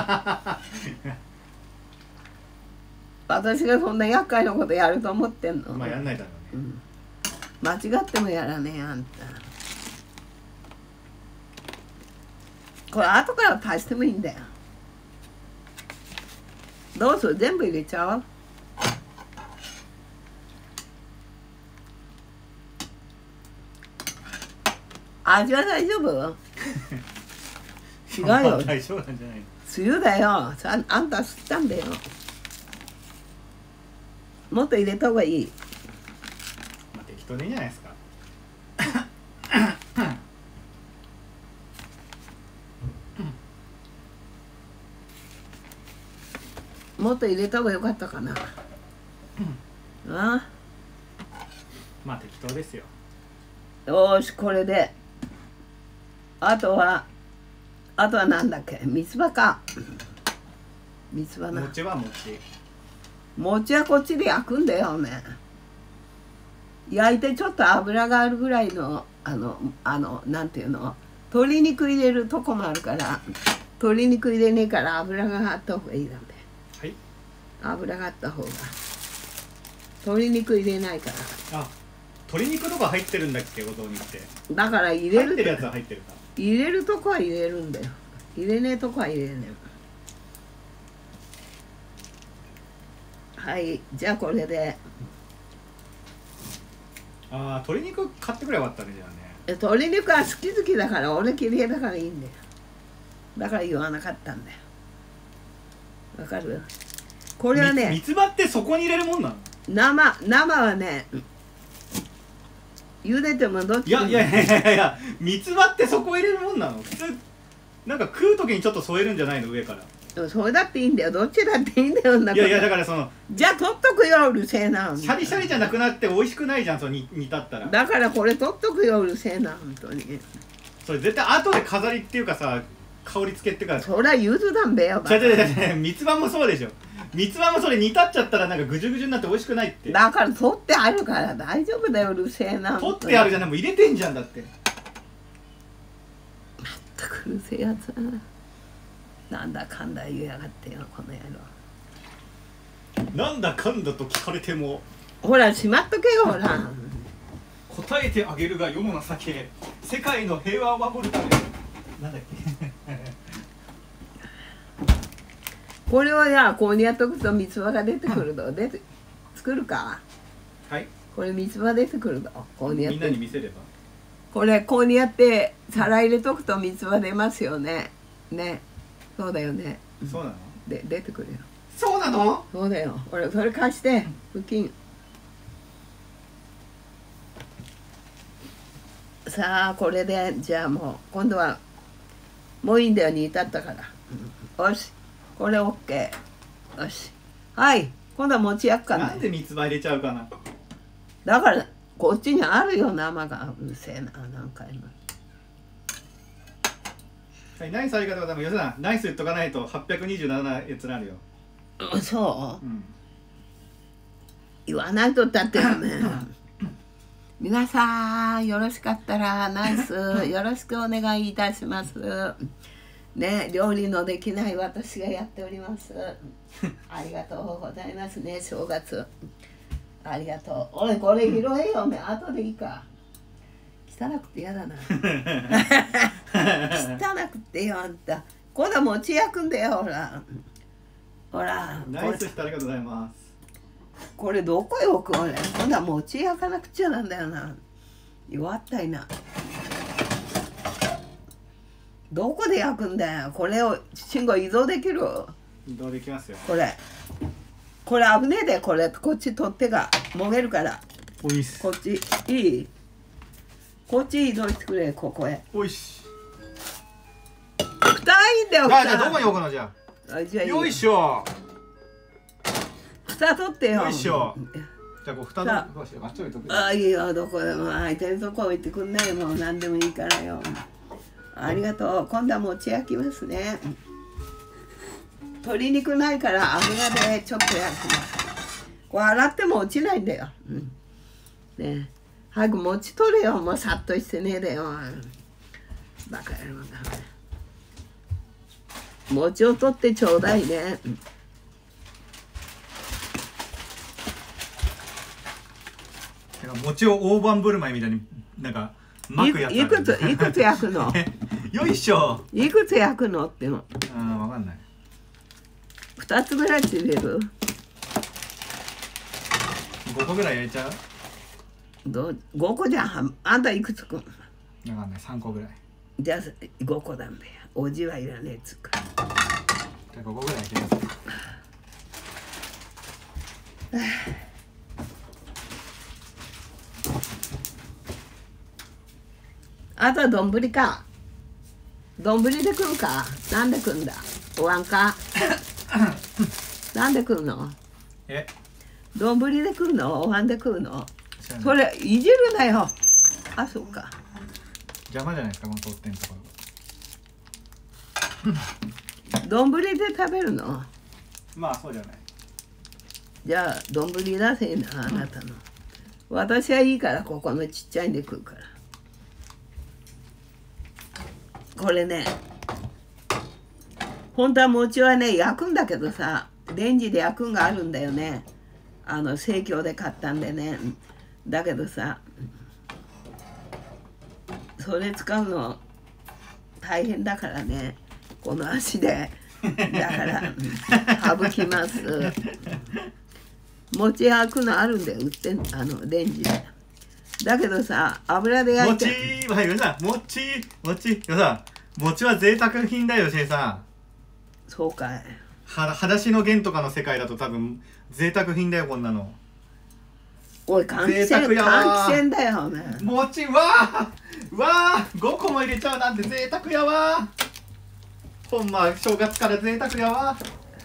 私がそんな厄介なことやると思ってんの？ まあやんないだろうね。 間違ってもやらねえ、あんた。これ後から足してもいいんだよ。どうする？全部入れちゃおう。味は大丈夫？違うよ。 大丈夫なんじゃないの？ 梅雨だよ。あんた吸ったんだよ。もっと入れた方がいい。 まあ適当でいいんじゃないですか。 もっと入れた方がよかったかな。あまあ適当ですよ。 よし、これで。あとはなんだっけ、三つ葉か。三つ葉な。 餅は餅。 餅はこっちで焼くんだよね。焼いてちょっと油があるぐらいのなんていうの、鶏肉入れるとこもあるから、鶏肉入れねえから油があった方がいいなんで。 はい。 油があった方が。鶏肉入れないから。 あ、鶏肉とか入ってるんだっけ、お雑煮って。 だから入れる入ってるやつは入ってるか。 入れるとこは入れるんだよ。入れねえとこは入れねえ。はい、じゃあこれで。 ああ、鶏肉買ってくればよかったね、じゃあね。 鶏肉は好き好きだから、俺嫌いだからいいんだよ。だから言わなかったんだよ。わかる？これはね、 三つ葉ってそこに入れるもんなの？ 生はね、茹でてもどっちでもいや、三つ葉ってそこ入れるもんなの？普通なんか食う時にちょっと添えるんじゃないの、上から。 それだっていいんだよ。どっちだっていいんだよ。 いやだからそのじゃあ取っとくよ、うるせえな。 シャリシャリじゃなくなって美味しくないじゃん、その煮立ったら。 だからこれ取っとくよ、うるせえな、本当に。 それ絶対後で飾りっていうかさ、香りつけっていうか。 そりゃ柚子だんべよ。 三つ葉もそうでしょ。三つ葉もそれ煮立っちゃったらなんかぐじゅぐじゅになって美味しくないって。 だから取ってあるから大丈夫だよ、うるせえな。 取ってあるじゃん、もう入れてんじゃんだって。 まったくうるせえやつだな。なんだかんだ言いやがってよ、この野郎。 なんだかんだと聞かれてもほら、しまっとけよ、ほら。 答えてあげるが世の情け、世界の平和を守るため。なんだっけこれをや、こうにやっとくと三つ葉が出てくるの。作るか。 はい。 これ三つ葉出てくるの。こうにやって。 みんなに見せれば。 これこうにやって皿入れとくと三つ葉出ますよね。ね。そうだよね。 そうなの？ 出てくるよ。 そうなの？ そうだよ。俺それ貸して布巾。さあこれでじゃあもう今度はもういいんだよ煮立ったから。よしこれ OK。よしはい今度は餅焼くかなんね。 で三つ葉入れちゃうかな。 だからこっちにあるよ生が。うるせえな何回も。 はい、ナイスありがとうございます。吉田さん、ナイス言っとかないと827閲覧あるよ。 そう、 うん、 言わないとだってね皆さんよろしかったらナイスよろしくお願いいたしますね。料理のできない私がやっておりますありがとうございますね。正月ありがとう。おいこれ拾えよ後でいいか。汚くてやだな汚くてよあんた。今度は餅焼くんだよほらほら。 ナイスしてありがとうございます。 これどこへ置く俺。今度は餅焼かなくちゃなんだよな。弱ったいな。どこで焼くんだよ。これを慎吾移動できる？ 移動できますよ。 これ危ねえで。これこっち取っ手がもげるから。 おいっす。 こっちいい？こっち移動してくれ。ここへ。 おいし。 蓋いいんだよ。 じゃあどこに置くのじゃあ。じゃあいいよいしょ。 蓋取ってよ。 よいしょ。じゃあこう蓋のあっち置いとく。 ああいいよ。どこでも空いてるとこ置いてくんない。もう何でもいいからよ。ありがとう。今度は餅焼きますね。鶏肉ないから油でちょっと焼きます。これ洗っても落ちないんだよ。ねえ早く餅取れよ。もうさっとしてねえでよ。バカ野郎だ。餅を取ってちょうだいね。 餅を大盤振る舞いみたいになんか巻くやつある。 いくつ焼くのよいしょ。 いくつ焼くのっての。 わかんない。 2つぐらいつ入れる 5個ぐらい焼いちゃう。 5個じゃん。あんたいくつくん。 わかんない。3個ぐらい。 じゃあ5個なんだよ。おじはいらねえっつうか。 じゃあ5個ぐらい焼きます。 あとは丼か。丼で食うか。なんで食うんだ。おわんか。なんで食うの。丼で食うの。おわんで食うの。それいじるなよ。あ、そうか。 邪魔じゃないですか、この取っ手のところ。 丼で食べるの。 まあそうじゃない。じゃあ丼出せなあなたの。私はいいからここのちっちゃいんで食うから。これね本当は餅はね焼くんだけどさ、レンジで焼くんがあるんだよね。生協で買ったんでね。だけどさそれ使うの大変だからね、この足で。だから省きます。餅焼くのあるんで売ってんレンジで。だけどさ油で焼いて餅は贅沢品だよ、シェイさん。 そうかい。 裸足の弦とかの世界だと多分贅沢品だよ、こんなの。 おい換気扇だよね。 餅わ5個も入れちゃうなんて贅沢やわ。ほんま正月から贅沢やわ。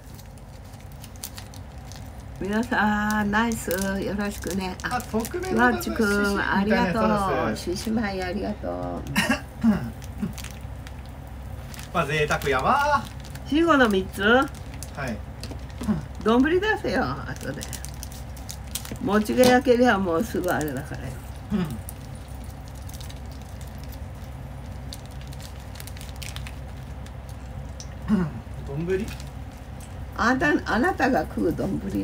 皆さんナイスよろしくね。 特命わっちくんありがとう。獅子舞ありがとう。 まあ贅沢やわ。 死後の3つ。 はい。 丼出せよ後で。餅が焼けりゃもうすぐあれだからよ。 丼？ あなたが食う丼だよ。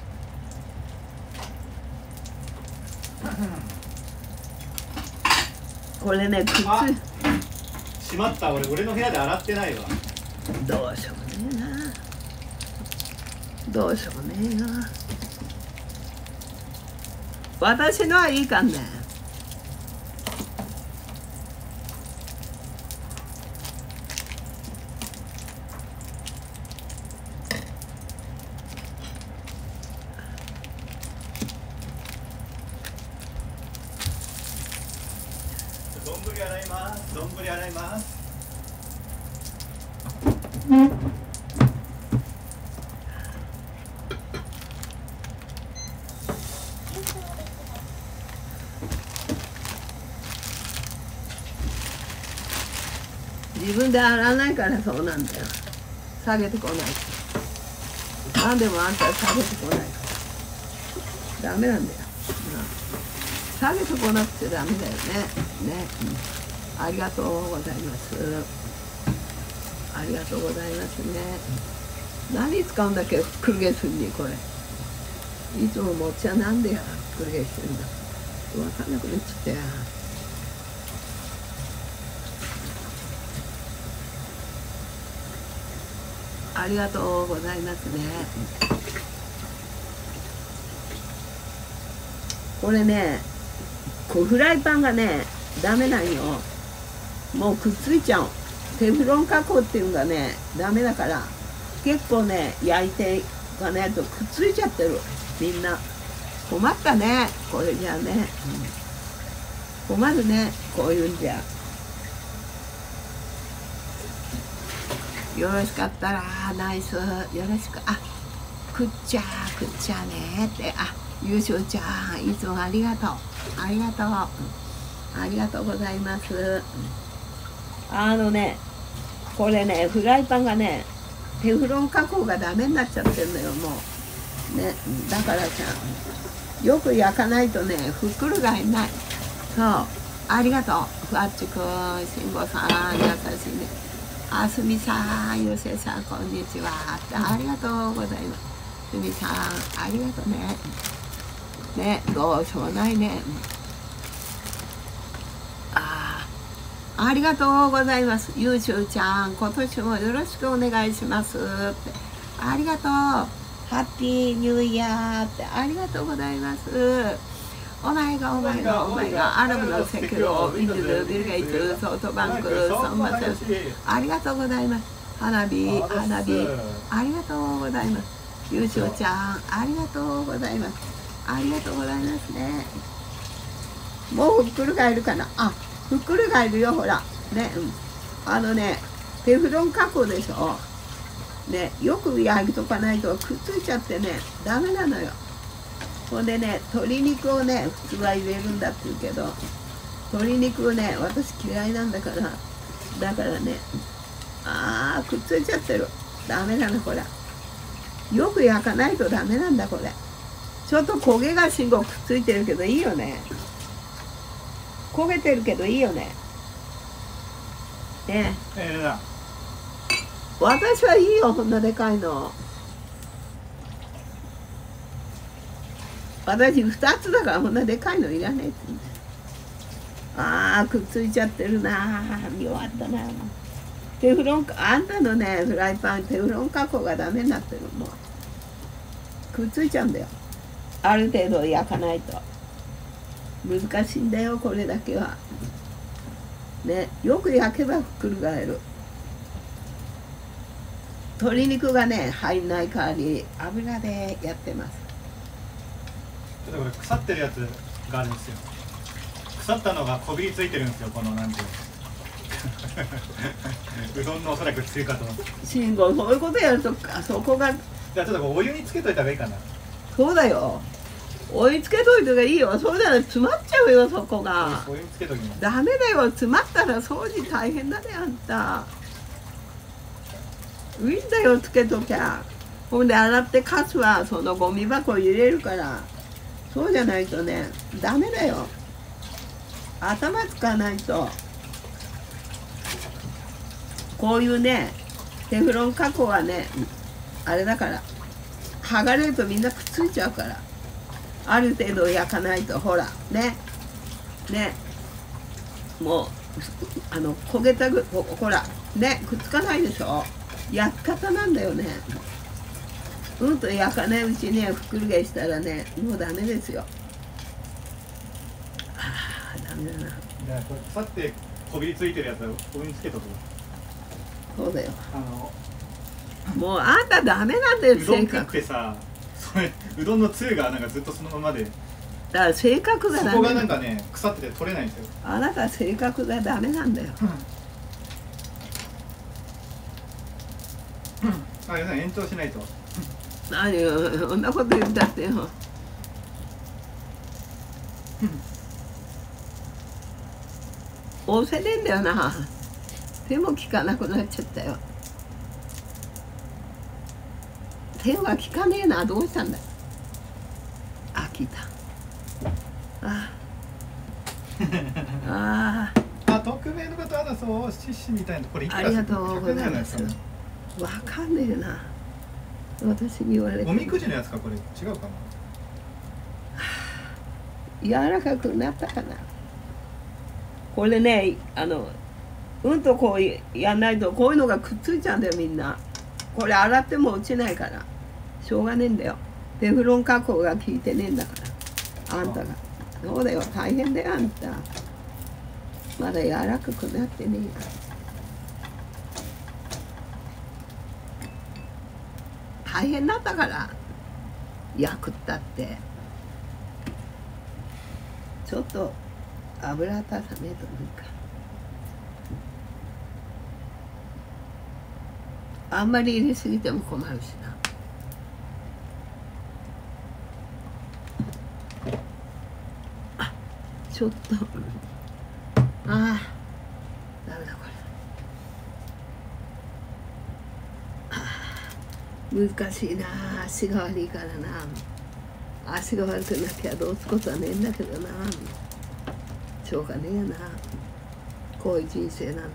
これねしまった、俺の部屋で洗ってないわ。 どうしようもねえな。どうしようもねえな。私のはいいかんね。 丼洗います。丼洗います。 自分で洗わないからそうなんだよ。下げてこない。何でもあんたは下げてこないから。ダメなんだよ。下げてこなくちゃダメだよね。ね、ありがとうございます。ありがとうございますね。何使うんだっけ、クルゲスにこれ。いつももっちゃなんでクルゲしてるんだ。分かんなくなっちゃったよ。ありがとうございますね。これね、フライパンがね、ダメなんよ。もうくっついちゃう。テフロン加工っていうのがね、ダメだから、結構ね、焼いていかないとくっついちゃってる。みんな。困ったね、これじゃあね。困るね、こういうんじゃ。よろしかったらナイス、よろしく、くっちゃねって、ゆうしょうちゃんいつもありがとう、ありがとう、ありがとうございます。これね、フライパンがね、テフロン加工がダメになっちゃってるのよ、もうね。だからさ、よく焼かないとね、ふっくるがいない。そう、ありがとう、ふわっちくん、しんごさん、優しいね。あすみさん、ゆうせいさん、こんにちは。ありがとうございます。すみさん、ありがとうね。ね、どうしようもないね。ありがとうございます。ゆうしゅうちゃん、今年もよろしくお願いしますって。ありがとう。ハッピーニューイヤーって。ありがとうございます。お前がアラブの石油、ウィンドル、ビルゲイツ、ソフトバンク、ソンマセス、ありがとうございます。花火、ありがとうございます。ゆうしょうちゃん、ありがとうございます。ありがとうございますね。もうふっくるがいるかな。ふっくるがいるよ、ほら。ね、テフロン加工でしょ。ね、よく焼いとかないとくっついちゃってね、ダメなのよ。ほんでね、鶏肉をね、普通は入れるんだって言うけど、鶏肉をね、私嫌いなんだから、だからね、くっついちゃってる。ダメなの、これ。よく焼かないとダメなんだ、これ。ちょっと焦げがしんごくっついてるけどいいよね。焦げてるけどいいよね。ねえ。私はいいよ、こんなでかいの。私2つだからこんなでかいのいらねえって言うんだよ。くっついちゃってるな。弱ったな。テフロン、あんたのね、フライパン、テフロン加工がダメになってる。もうくっついちゃうんだよ。ある程度焼かないと。難しいんだよ、これだけは。ね、よく焼けばふっくるがえる。鶏肉がね、入んない代わり、油でやってます。 ちょっとこれ腐ってるやつがあるんですよ。腐ったのがこびりついてるんですよ、このなんていううどんのおそらくつゆかと思って。 慎吾、そういうことやるとそこが。 じゃあちょっとお湯につけといた方がいいかな。 そうだよ。お湯つけといた方がいいよ。そうじゃないと詰まっちゃうよ、そこが。 お湯につけときます。 ダメだよ、詰まったら掃除大変だね、あんた。いいんだよ、つけときゃ。ほんで洗ってカスはそのゴミ箱入れるから。そうじゃないとね、ダメだよ。頭使わないと。こういうね、テフロン加工はね、あれだから、剥がれるとみんなくっついちゃうから。ある程度焼かないと、ほら、ね。もう、焦げたほら、ね、くっつかないでしょ。焼き方なんだよね。と焼かないうちにふっくるげしたらね、もうダメですよ。ダメだな。 じゃあこれ腐ってこびりついてるやつをお湯につけとく。 そうだよ。もうあんたダメなんだよ、 うどん食ってさ、それうどんのつゆがなんかずっとそのままでだから性格がダメ。 そこがなんかね腐ってて取れないんですよ。 あなた性格がダメなんだよ。 あれさ延長しないと。 何よそんなこと言ったってよ。押せねえんだよな。手も効かなくなっちゃったよ。手は効かねえな。どうしたんだ。あ、効いた。あああ、匿名の方はそう獅子みたいなこれいくらありがとうございます。 100円じゃないですか。 わかんねえな。私に言われて。 おみくじのやつかこれ違うかな。 柔らかくなったかな。これね、うんとこうやんないとこういうのがくっついちゃうんだよみんな。これ洗っても落ちないからしょうがねえんだよ。テフロン加工が効いてねえんだからあんたが。そうだよ、大変だよあんた。まだ柔らかくなってねえよ。大変だったから焼くったって。ちょっと油温めとるか。あんまり入れすぎても困るしな。あ、ちょっとダメだこれ。難しいな。足が悪いからな。足が悪くなきゃどうすことはねえんだけどな。しょうがねえな。こういう人生なんだから。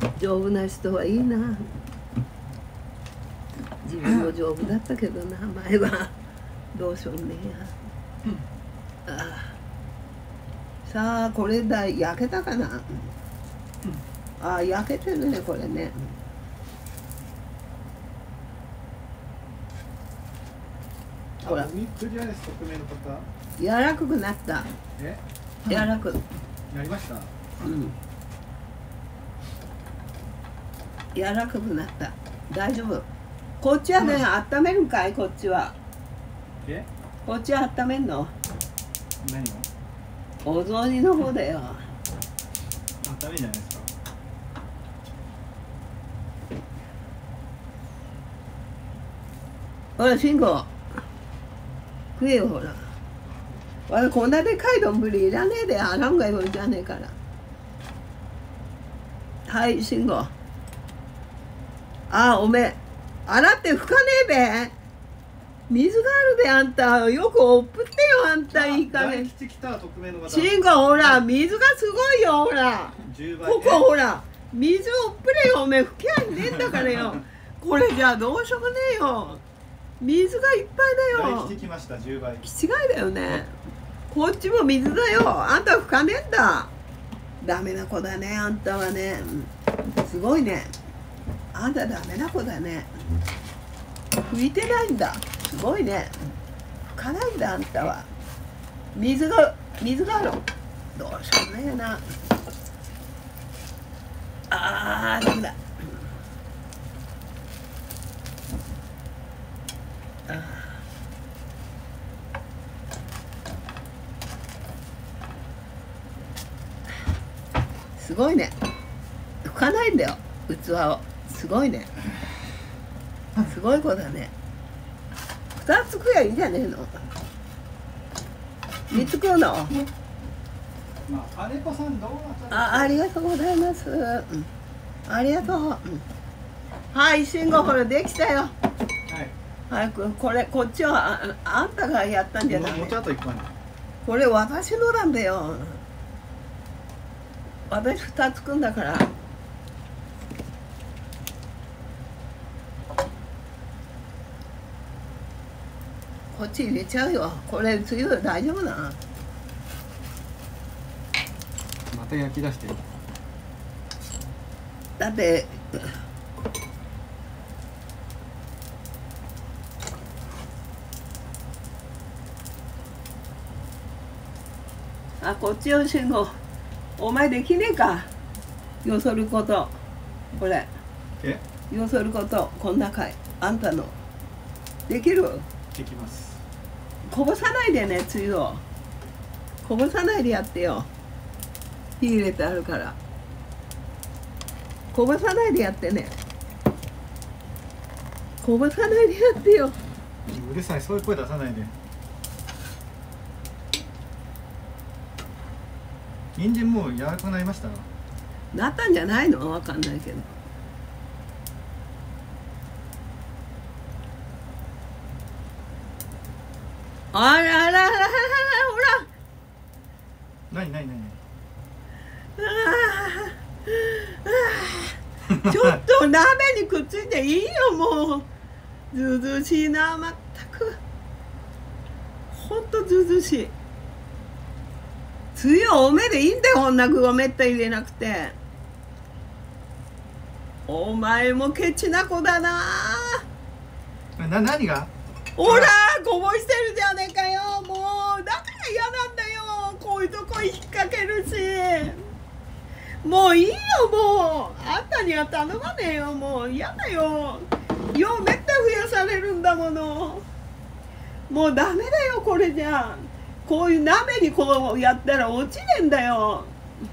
丈夫な人はいいな。自分も丈夫だったけどな前は。どうしようねえや。さあこれだ、焼けたかな。ああ焼けてるねこれね。ほらおみくじはです匿名の方。 柔らかくなった。柔らかくなりました。 柔らかくなった。大丈夫。こっちはね、温めるんかい。こっちはこっちは温めんの。 何をお雑煮の方だよ。 ダメじゃないですか。 ほら慎吾食えよほら。わらこんなでかい丼いらねえで洗うんがよいじゃねえから。はい慎吾。あおめえ洗って拭かねえべ。水があるであんた。よくおっぷってよあんた。いいかね。慎吾ほら水がすごいよほら。ここほら水をっぷれよおめえ拭きゃいねえんだからよ。これじゃあどうしようもねえよ。水がいっぱいだよ。 大吉きました10倍。 気違いだよね。こっちも水だよ。あんた拭かねえんだ。ダメな子だねあんたはね。すごいね。あんたダメな子だね。拭いてないんだ。すごいね。拭かないんだあんたは。水がある。どうしようもねえな。あーダメだ。すごいね。拭かないんだよ器を。すごいね。すごい子だね。2つ食やいいじゃねえの。3つ食うの。 あれこさんどうなっちゃった。 ありがとうございます。ありがとう。はい慎吾ほらできたよ。早くこっちはあんたがやったんじゃない。 もうちょっと一個ね。 これ私のなんだよ。私2つ食うんだから。こっち入れちゃうよ。これつゆ大丈夫な。 また焼き出してる。 だってこっちよ慎吾。お前できねえか。よそること。これよそることこんなかい。あんたのできる？ できます。 こぼさないでね、つゆを。こぼさないでやってよ。火入れてあるから。こぼさないでやってね。こぼさないでやってよ。 うるさい、そういう声出さないで。人参もう柔らかくなりました？ なったんじゃないの？わかんないけど。あらららららら、ほら。 なになになに。 ちょっと鍋にくっついていいよ、もう。ずうずうしいな、まったく。ほんとずうずうしい。つゆ多めでいいんだよ、こんな具をめった入れなくて。お前もケチな子だな。 何が？ ほら、こぼしてるじゃねえかよ、もう。だから嫌なんだよ。こういうとこ引っ掛けるし。もういいよ、もう。あんたには頼まねえよ、もう。嫌だよ。ようめった増やされるんだもの。もうダメだよ、これじゃ。こういう鍋にこうやったら落ちねえんだよ。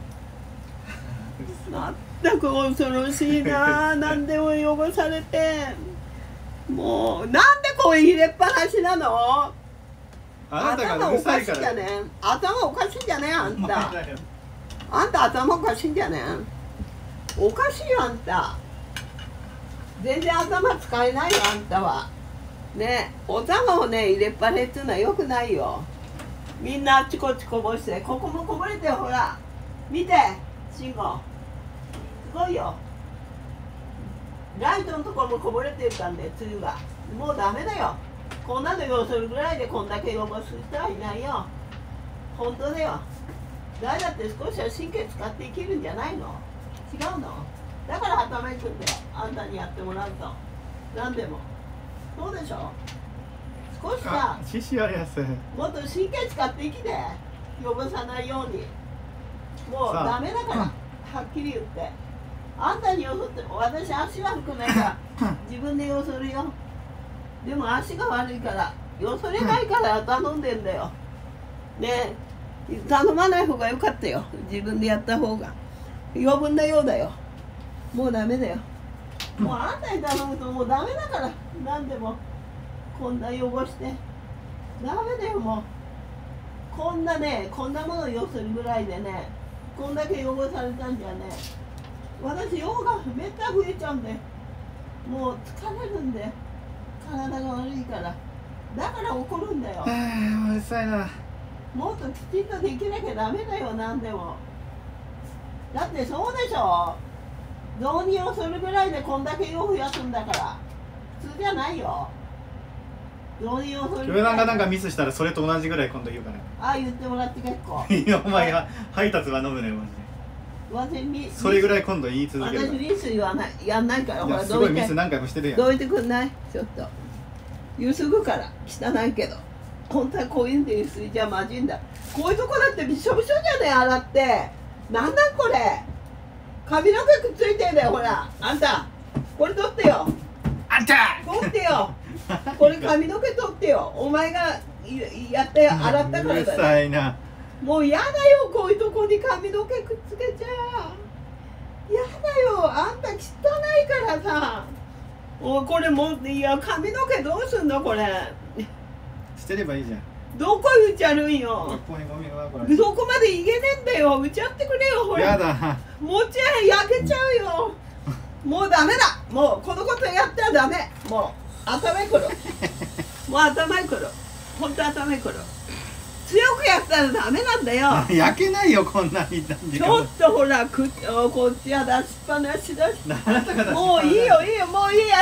まったく恐ろしいな。何でも汚されて。もうなんでこう入れっぱなしなの？ あなたがうるさいから。 頭おかしいんじゃねえ、あんた。あんた頭おかしいんじゃねえ。おかしいよ、あんた。全然頭使えないよ、あんたは。ね、お玉をね入れっぱねっていうのはよくないよ。みんなあっちこっちこぼして、ここもこぼれてよ、ほら。見て、慎吾。すごいよ。ライトのところもこぼれてたんで、つゆが。もうダメだよ。こんなのよそるぐらいでこんだけ汚す人はいないよ。本当だよ。誰だって少しは神経使って生きるんじゃないの？違うの？だから働いてんだよ。あんたにやってもらうと。何でも。そうでしょ？少しさ、もっと神経使って生きて。汚さないように。もうダメだから、はっきり言って。あんたによそって、私足悪くないから自分でよそるよ。でも足が悪いからよそれないから頼んでんだよ。ねえ、頼まない方がよかったよ。自分でやった方が余分なようだよ。もうダメだよ。もうあんたに頼むともうダメだから。何でもこんな汚してダメだよ。もうこんなね、こんなものをよそるぐらいでね、こんだけ汚されたんじゃね、私用がめった増えちゃうんで、もう疲れるんで、体が悪いから。だから怒るんだよ。 うるさいな。 もっときちんとできなきゃダメだよ、何でも。だってそうでしょ。雑煮をするぐらいでこんだけ用増やすんだから。普通じゃないよ。雑煮をするぐらい。 なんかなんかミスしたらそれと同じぐらい今度言うから。 ああ、言ってもらって結構。 いや、お前が配達は飲むね、マジで。それぐらい今度言い続ける。 私ミス言わない、やんないから。ほら、 すごいミス何回もしてるやん。 どいてくんない？ちょっとゆすぐから。汚いけど本当はこういうんでゆすいじゃまじいんだ。こういうとこだってびしょびしょじゃねえ、洗って。なんだこれ、髪の毛くっついてんだよ。ほらあんた、これ取ってよ。 あんた取ってよ。これ髪の毛取ってよ。お前がやって洗ったからだよ。 うるさいな。 もうやだよ、こういうとこに髪の毛くっつけちゃ。やだよ、あんた汚いからさ。おこれも、いや、髪の毛どうすんのこれ。 捨てればいいじゃん。 どこ打ちゃるんよ。 ここにゴミがこれ。 どこまでいけねえんだよ。打ちゃってくれよ、ほら。 やだ。 もちゃ焼けちゃうよ。もうダメだ。もうこのことやったらダメ。もう頭にくる。もう頭にくる。ほんと頭にくる。強くやったらダメなんだよ。 焼けないよ、こんなに。 ちょっとほら、こっちは出しっぱなしだし。もういいよ、いいよ、もういいよ。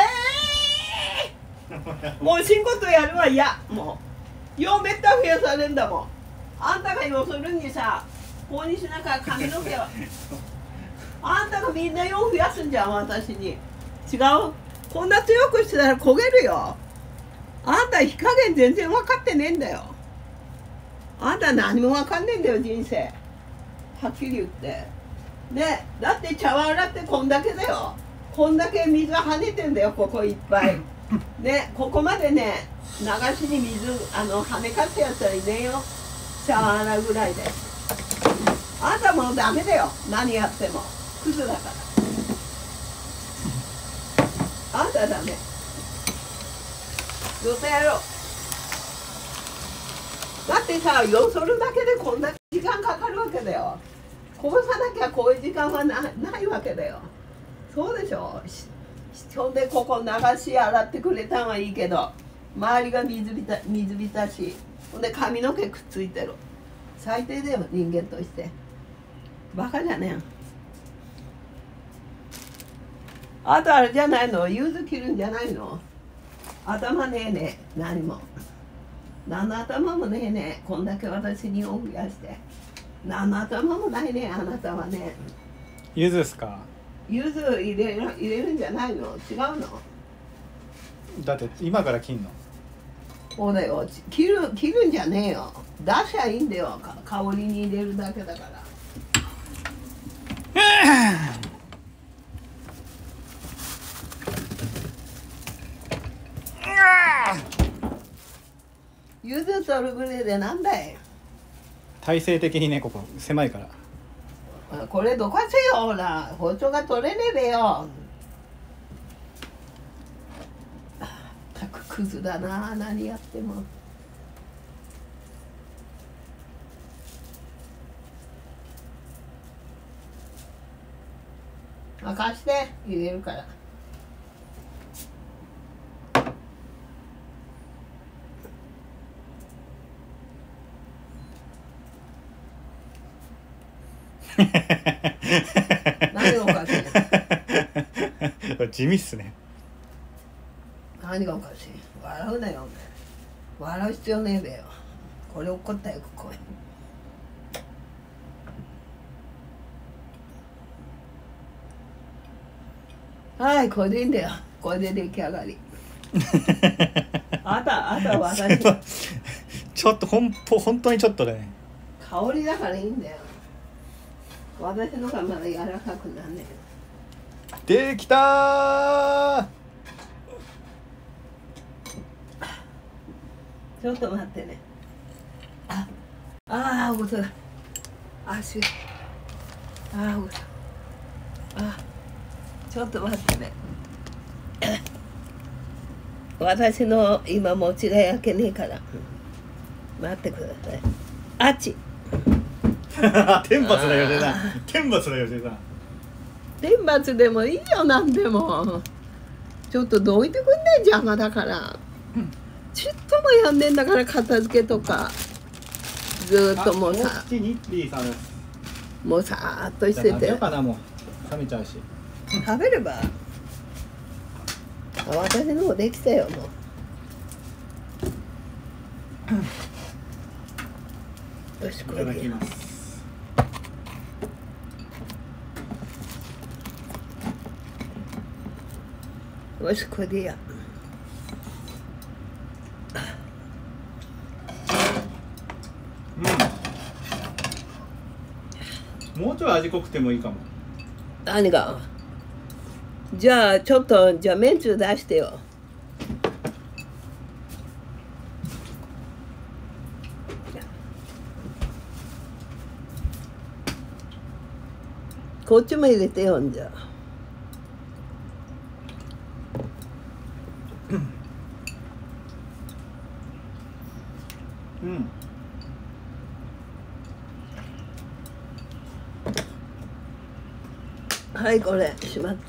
もう新ことやるわ、いや、もう。ようめった増やされんだもん。あんたがよそるにさ、こうにしながら髪の毛は。あんたがみんなよう増やすんじゃん、私に。違う？こんな強くしてたら焦げるよ。あんた火加減全然分かってねえんだよ。あんた何も分かんねえんだよ、人生。はっきり言って。ね、だって茶碗洗ってこんだけだよ。こんだけ水が跳ねてんだよ、ここいっぱい。 ね、ここまでね流しに水跳ねかすやったら入れよシャワー洗うぐらいで。あんたもうダメだよ、何やってもクズだから。あんたダメ、どうせやろう。だってさ、よそるだけでこんな時間かかるわけだよ。こぼさなきゃこういう時間はないわけだよ。そうでしょ。ほんでここ流し洗ってくれたんはいいけど、周りが水浸し、ほんで髪の毛くっついてる。最低だよ、人間として。バカじゃねえ。あとあれじゃないの、柚子切るんじゃないの。頭ねえねえ、何も。何の頭もねえねえ、こんだけ私に恩増やして。何の頭もないねえ、あなたはね。 柚子ですか。 柚子入れるんじゃないの。違うの。 だって今から切んの。 そうだよ、切るんじゃねえよ。出しゃいいんだよ、香りに入れるだけだから。柚子取るぐらいでなんだい。 体勢的にね、ここ狭いから。 これどかせよ、ほら包丁が取れねえでよ。たくクズだな、何やっても。貸して、入れるから。何がおかしい。 地味っすね。 何がおかしい。笑うなよ、笑う必要ねえべよ。これ怒ったよ、ここ。はい、これでいいんだよ。これで出来上がり。あた私ちょっと本当にちょっとね。 香りだからいいんだよ。私のがまだ柔らかくなんねできたー。 ちょっと待ってね。あ、音だ。足。音。ちょっと待ってね。私の今餅が焼けねえから。待ってください。あっち。 天罰だよねな。天罰だよねな。 天罰でもいいよ、なんでも。ちょっとどいてくんねえ、邪魔だから。ちっともやんねえんだから、片付けとか。ずーっともうさ。 ニッピーさんです。 もうさーっとしてて。 食べようかな、もう。冷めちゃうし。 食べれば。私のもできたよ、もう。よし、これで。 いただきます。 よし、これでや。 もうちょい味濃くてもいいかも。 何が。じゃあちょっと、じゃあめんつゆ出してよ。こっちも入れてよ、じゃあ。はい、これしまって。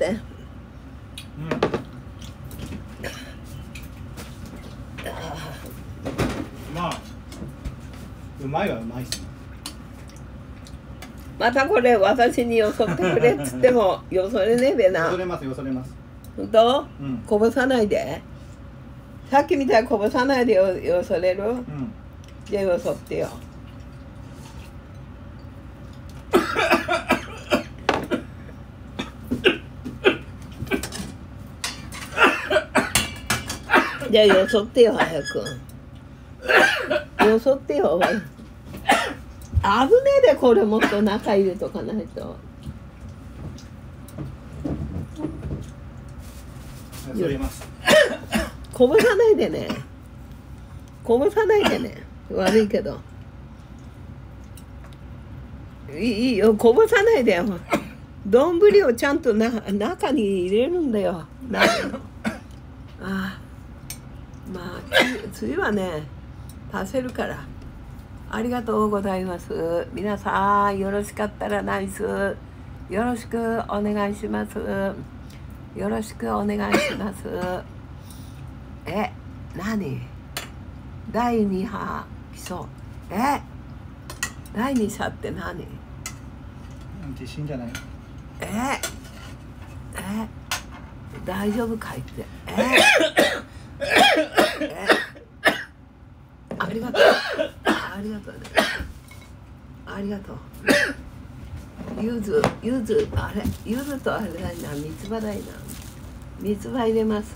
まあうまいはうまいっすね。 またこれ私によそってくれっつってもよそれねえべな。 よそれます、よそれます。 ほんと？ うん、 こぼさないで。さっきみたいにこぼさないでよそれる？ うん、 じゃあよそってよ。じゃあよそってよ、早く。よそってよ。危ねえで、これもっと中入れとかないと。 よそれます。 こぼさないでね。こぼさないでね。悪いけど。いいよ、こぼさないでよ。丼をちゃんと中に入れるんだよ。まあつゆはね足せるから。ありがとうございます。皆さんよろしかったらナイスよろしくお願いします。よろしくお願いします。何第2波来そう。第2波って何？ 地震じゃない？ 大丈夫かいって。ありがとう。ありがとうね。ありがとう。柚子あれ柚子とあれだいな、三つ葉だいな。三つ葉入れます。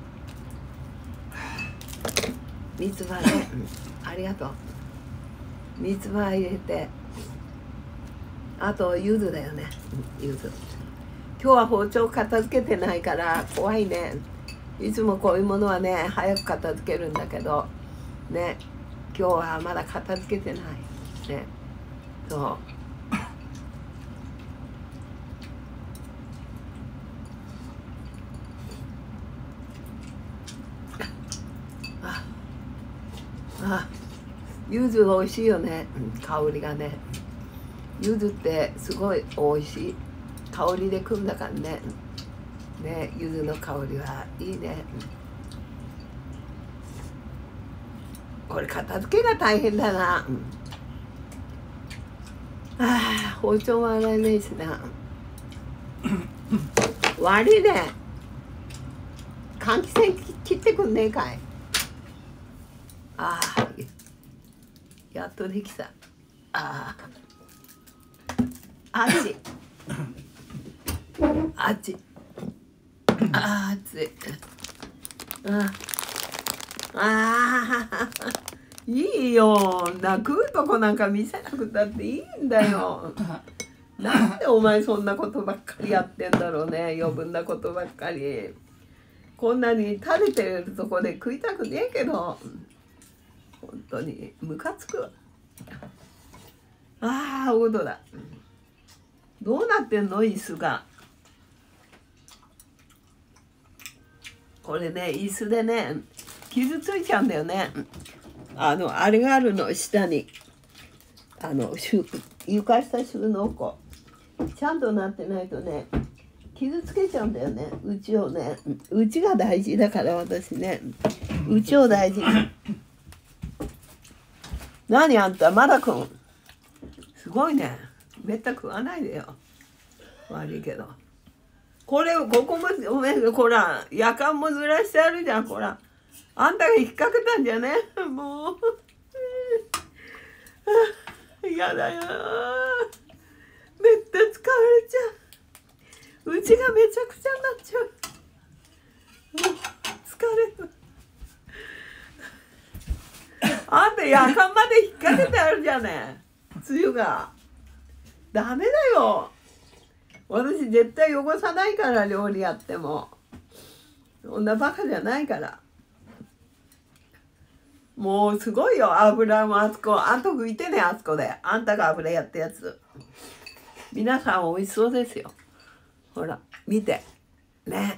三つ葉ね、ありがとう。三つ葉入れて、あと柚子だよね。柚子。今日は包丁片付けてないから怖いね。いつもこういうものはね早く片付けるんだけどね、今日はまだ片付けてないね。そう柚子美味しいよね、香りがね。柚子ってすごい美味しい香りでくんだからね。柚子の香りはいいね。これ片付けが大変だな。包丁も洗えないしな。悪いね。換気扇切ってくんねえかい。やっとできた。あっち暑い。いいよ。食うとこなんか見せなくたっていいんだよ。なんでお前そんなことばっかりやってんだろうね。余分なことばっかり。こんなに食べてるとこで食いたくねえけど、本当にムカつくわ。音だ。どうなってんの椅子が。これね、椅子でね傷ついちゃうんだよね。あれがあるの、下に床下収納庫ちゃんとなってないとね傷つけちゃうんだよね。うちをね、うちが大事だから私ね、うちを大事に。何あんたまだくんすごいね。めった食わないでよ。悪いけどここもおめえほら夜間もずらしてあるじゃん。ほらあんたが引っ掛けたんじゃね。もうやだよ。めった疲れちゃう。うちがめちゃくちゃになっちゃう。もう疲れる。あんた夜間まで引っ掛けてあるじゃね。つゆがダメだよ。私絶対汚さないから、料理やっても。そんなバカじゃないから。もうすごいよ。油もあそこあんた拭いてね。あそこであんたが油やったやつ。皆さん美味しそうですよ。ほら見てね。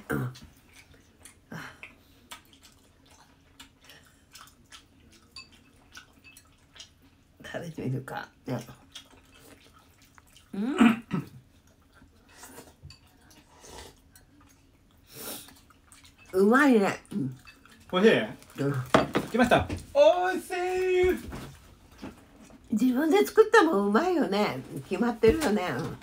食べてみるかね。うまいね。 おいしい。来ました。おいしい。 自分で作ったもんうまいよね。決まってるよね。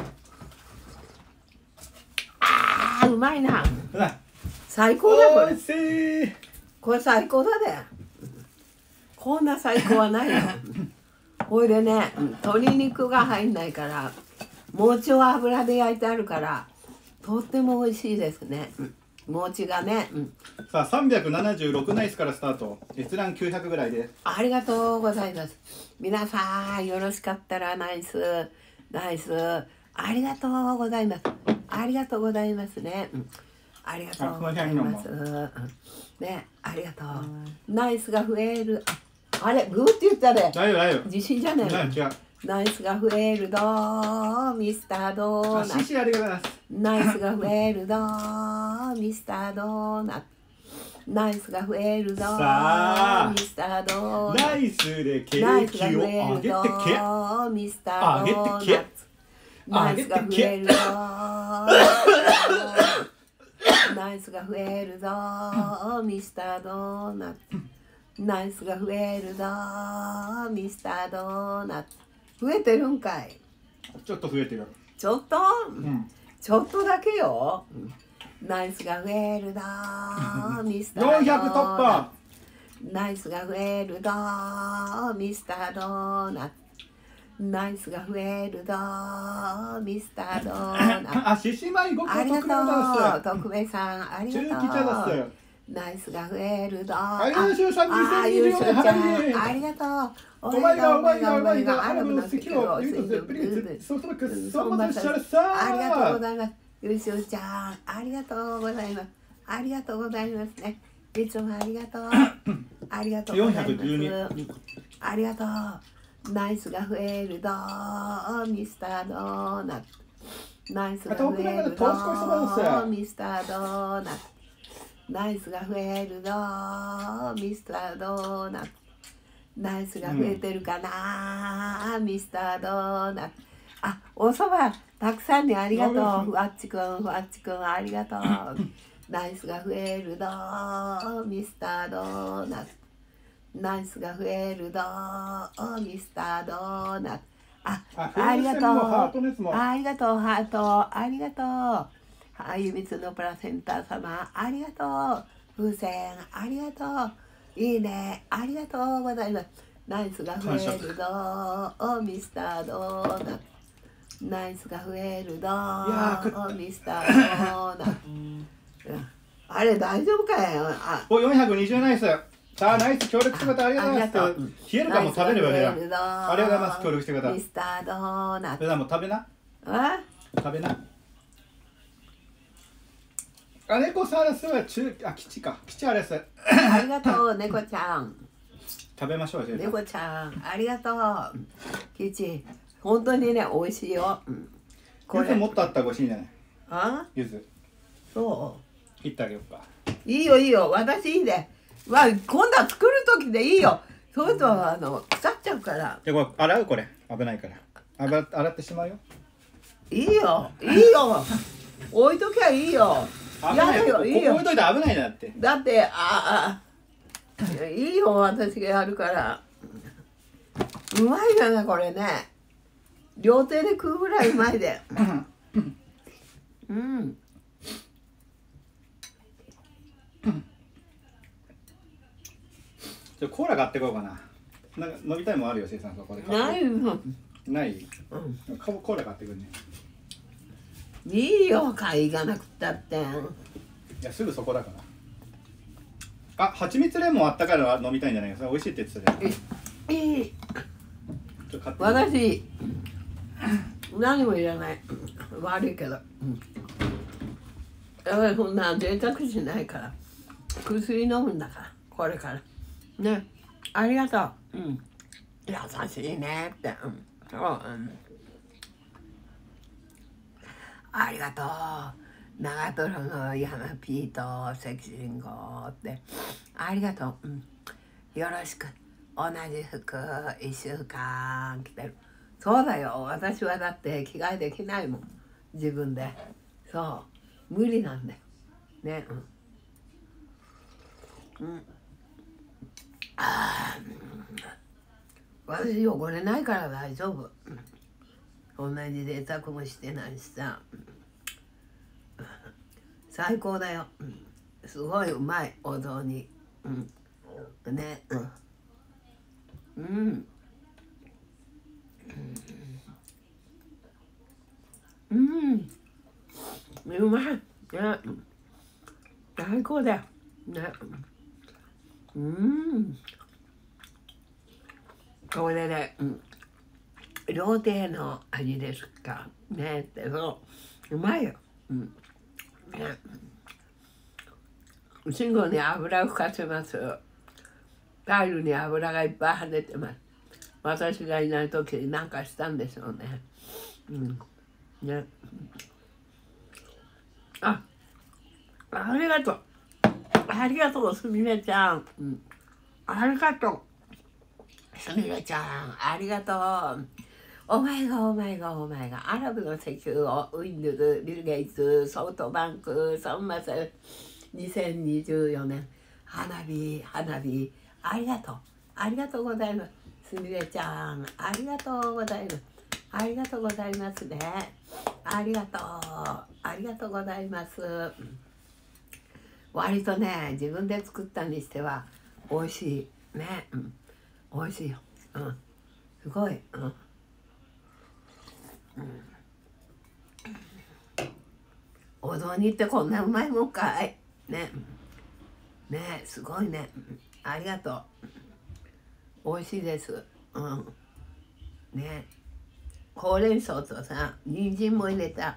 うまいな。最高だこれ。 おいしい。 これ最高だで。こんな最高はないよ。これでね、鶏肉が入んないから餅を油で焼いてあるからとっても美味しいですね。餅がね、 さあ376ナイスからスタート。閲覧900ぐらいです。 ありがとうございます。皆さんよろしかったらナイスナイスありがとうございます。ありがとうございますね。 ありがとうございます。ね、ありがとう。ナイスが増える。あれ、グーって言ったで。 大丈夫大丈夫。 自信じゃねえの。 違う。 ナイスが増えるどミスタードーナツ。 シシありがとうございます。 ナイスが増えるどミスタードーナツ。ナイスが増えるどさあミスタードーナツ。 ナイスでケナイスがーキを増えるあげてけ。 どミスタードーナツ。ナイスが増えるどナイスが増えるぞミスタードーナツ。ナイスが増えるぞミスタードーナツ。増えてるんかい。 ちょっと増えてる。 ちょっと、ちょっとだけよ。ナイスが増えるぞミスタードーナツ。 400突破。 ナイスが増えるぞミスタードーナツ。ナイスが増えるぞミスタードーナツ。 あ、獅子舞5個ありが特命だとう、徳兵衛さん、ありがとう。 中吉茶です。 ナイスが増えるぞ。 優秀さん優秀ちゃん、 2024 ありがとう。 お前がアラブの席をユートプリーズソフトバンクそんなシャラさありがとうございます。優秀ちゃん、ありがとうございます。ありがとうございますね。いつもありがとう。ありがとうございます。ありがとう。ナイスが増えるぞミスタードーナツ。ナイスが増えるぞミスタードーナツ。ナイスが増えるぞミスタードーナツ。ナイスが増えてるかな、ミスタードーナツ。あ、お蕎麦たくさんにありがとう。ふわっちくん、ふわっちくん、ありがとう。ナイスが増えるぞミスタードーナツ。ナイスが増えるぞミスタードーナツ。ありがとう。ありがとう、ハート。ありがとう。あゆみつのプラセンタ様、ありがとう。風船、ありがとう。いいね、ありがとうございます。ナイスが増えるぞミスタードーナツ。ナイスが増えるぞミスタードーナツ。あれ大丈夫かよ。 お、420ナイス。さあ、ナイス協力してくれてありがとうございます。冷えるかも食べればいいや。ありがとうございます、協力してくれた。 ミスタードーナツ。 それではもう食べな。食べな。あ、猫さんすごい吉か。吉あれです。 ありがとう、猫ちゃん。 食べましょうよ。 猫ちゃん、ありがとう。吉、本当にね、美味しいよ。 ゆずもっとあったらごしいんじゃない？ゆず。 そう。 切ってあげようか。 いいよいいよ、私いいで。今度は作る時でいいよ。そうすると腐っちゃうから。 じゃこれ洗うこれ危ないから。洗ってしまうよ。 いいよいいよ。置いときゃいいよ。 やだよ、いいよ。ここ置いといて危ないなって。 だっていいよ、私がやるから。うまいよねこれね。両手で食うぐらいうまいで。うん。 コーラ買ってこようかな。なんか飲みたいもんあるよ、生産そこで。 ないよ。 ない。コーラ買ってくるね。 いいよ、買いがなくったって。いや、すぐそこだから。蜂蜜レモンあったから飲みたいんじゃないか。それ美味しいって言ってたよ。 いい。私何もいらない。悪いけど。そんな贅沢しないから。薬飲むんだから、これから。ね、ありがとう。優しいねって。ありがとう。長瀞の山ピーと関信号って。ありがとう。よろしく。同じ服1週間着てる。そうだよ。私はだって着替えできないもん。自分で。そう。無理なんだよ。ね。私汚れないから大丈夫。同じ贅沢もしてないしさ。最高だよ。すごいうまい、お雑煮。ね。うまい。ね。最高だよ。ね。これで、料亭の味ですかねって、そううまいよ。ね、 信号に油を吹かせます。タイルに油がいっぱい跳ねてます。私がいない時に何かしたんでしょうね。ね。ありがとう。ありがとう、すみれちゃん。ありがとう。すみれちゃん、ありがとう。お前が。アラブの石油をウィンドル、ビル・ゲイツ、ソフトバンク、ソンマス、2024年、花火、ありがとう。ありがとうございます。すみれちゃん、ありがとうございます。ありがとうございますね。ありがとうございます。割とね、自分で作ったにしては美味しいね。美味しいよ。すごい。お雑煮ってこんなうまいもんかい。ねすごいね。ありがとう。美味しいです。ねほうれん草とさ、人参も入れた。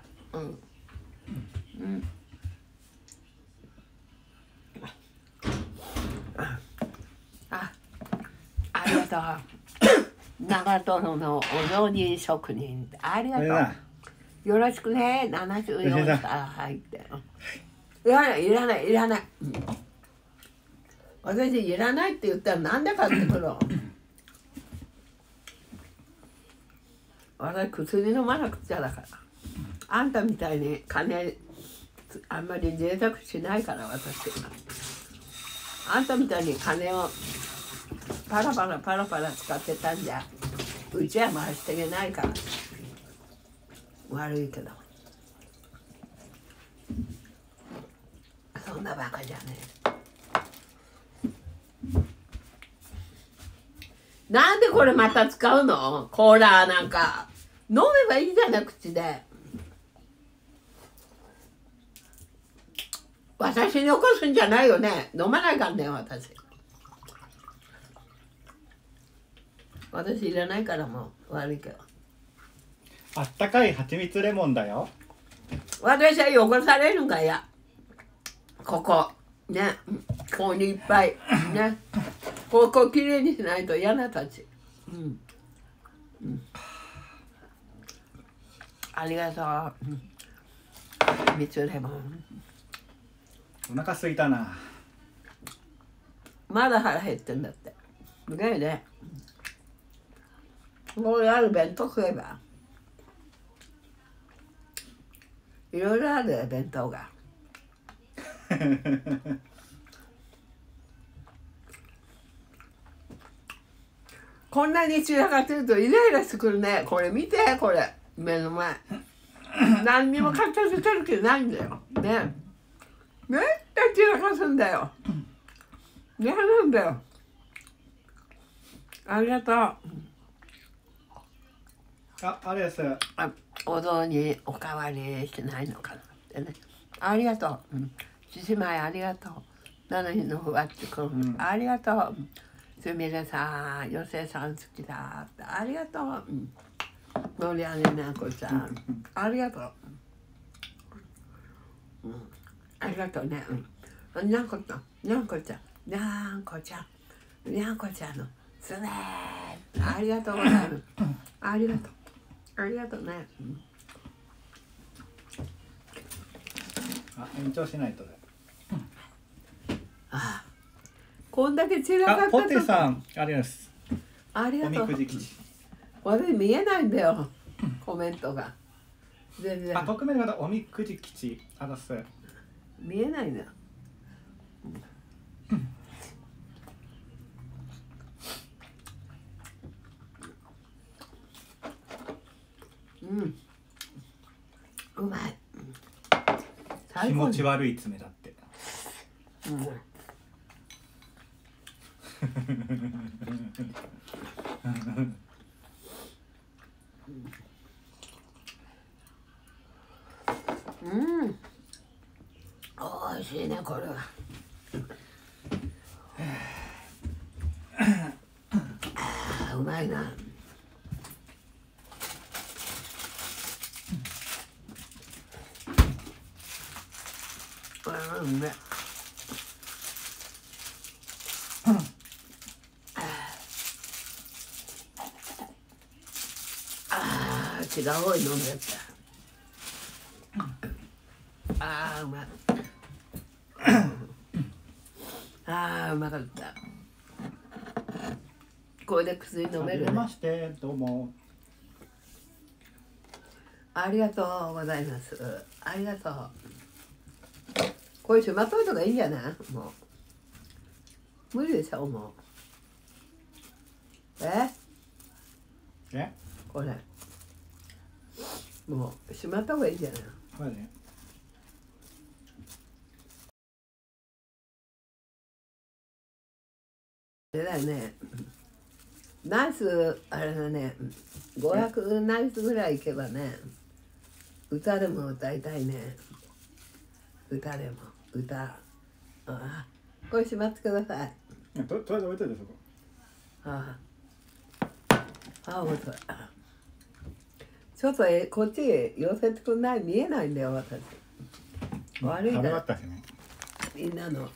ありがとう。長野のお雑煮職人、ありがとう。よろしくね。74歳入って。いらない。私いらないって言ったらなんで買ってくるの。私薬飲まなくちゃだから。あんたみたいに金あんまり贅沢しないから私。あんたみたいに金をパラパラ使ってたんじゃうちは回していけないから。悪いけどそんなバカじゃねえ。なんでこれまた使うの？コーラなんか飲めばいいじゃな口で。私に起こすんじゃないよね。飲まないからね私いらないからもう悪いけど。 あったかい蜂蜜レモンだよ。 私は汚されるんかや。ここね、ここにいっぱいね、ここきれいにしないと嫌なたち。ありがとう。蜜レモン。 お腹すいたな。 まだ腹減ってんだって。すげえね。これある弁当食えば。いろいろあるよ弁当が。こんなに散らかってるとイライラしてくるね。これ見て、これ目の前。何にも片付ける気ないんだよ。ね。めった散らかすんだよ。嫌なんだよ。ありがとう。 あれです。 お雑煮おかわりしてないのかなってね。ありがとう。獅子舞ありがとう。七日のふわっちくん、ありがとう。すみれさん、よせさん好きだって、ありがとう。のりあねなこちゃん、ありがとう。ありがとうね。にゃんこちゃんのすねー。ありがとうございます。ありがとうね。 延長しないとね。 こんだけ散らかったと。 ポテさん、ありがとうございます。 ありがとう。 おみくじ吉。 私見えないんだよ。コメントが。全然。 匿名の方、おみくじ吉。 見えないんだ。うまい。 気持ち悪い爪だって。 おいしいねこれは。うまいな。うめえ。 違う方に飲んでった。ああうまい。ああうまかった。これで薬飲めるね。 ましてどうも。 ありがとうございます。ありがとう。これしまっといた方がいいんじゃない？もう無理でしょもう。これもうしまった方がいいんじゃない？ はいね。 あれだよね。ナイスあれだね。500ナイスぐらいいけばね。歌でも歌いたいね。歌でも歌。ああ、これしまってください。 とりあえず置いといてそこ。 ああ、面白い。ちょっとこっちへ寄せてくんない？見えないんだよ私。悪いから。みんなの。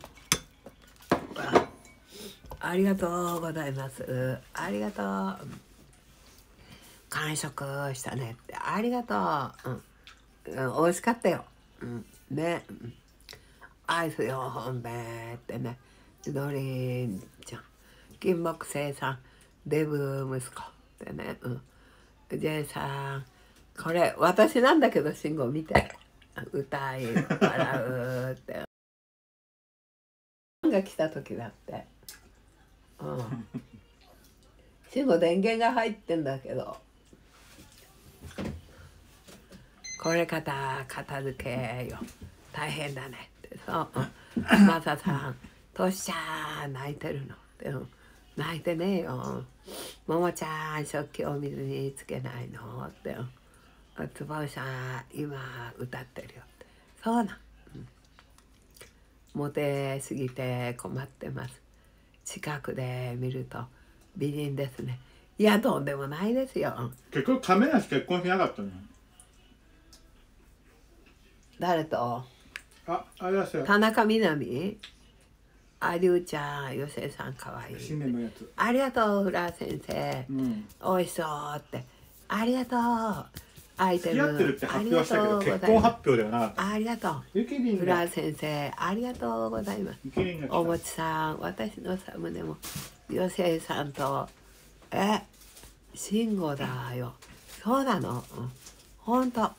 ありがとうございます。ありがとう。完食したねって。ありがとう。美味しかったよ。ね。アイス4本目ってね。のりんちゃん。金木犀さん。デブ息子ってね。ジェイさん。これ私なんだけど慎吾見て。歌い笑うって。が来た時だって。慎吾電源が入ってんだけど。これ片付けよ大変だねってそうマサさんトシちゃん泣いてるのって泣いてねえよももちゃん食器を水につけないのってつぼうさん今歌ってるよってそうなん、モテすぎて困ってます近くで見ると美人ですねいやとんでもないですよ結局亀梨結婚しなかったの誰とあれですよ田中みな実ありゅうちゃん、よせさんかわいい。 新年のやつありがとう、フラ先生。おいしそうって。ありがとう。アイテム。 付き合ってるって発表したけど結婚発表ではなかった。 ありがとう。フラ先生、ありがとうございます。おもちさん、私のサムネもよせさんと慎吾だよ。そうなの。ほんと。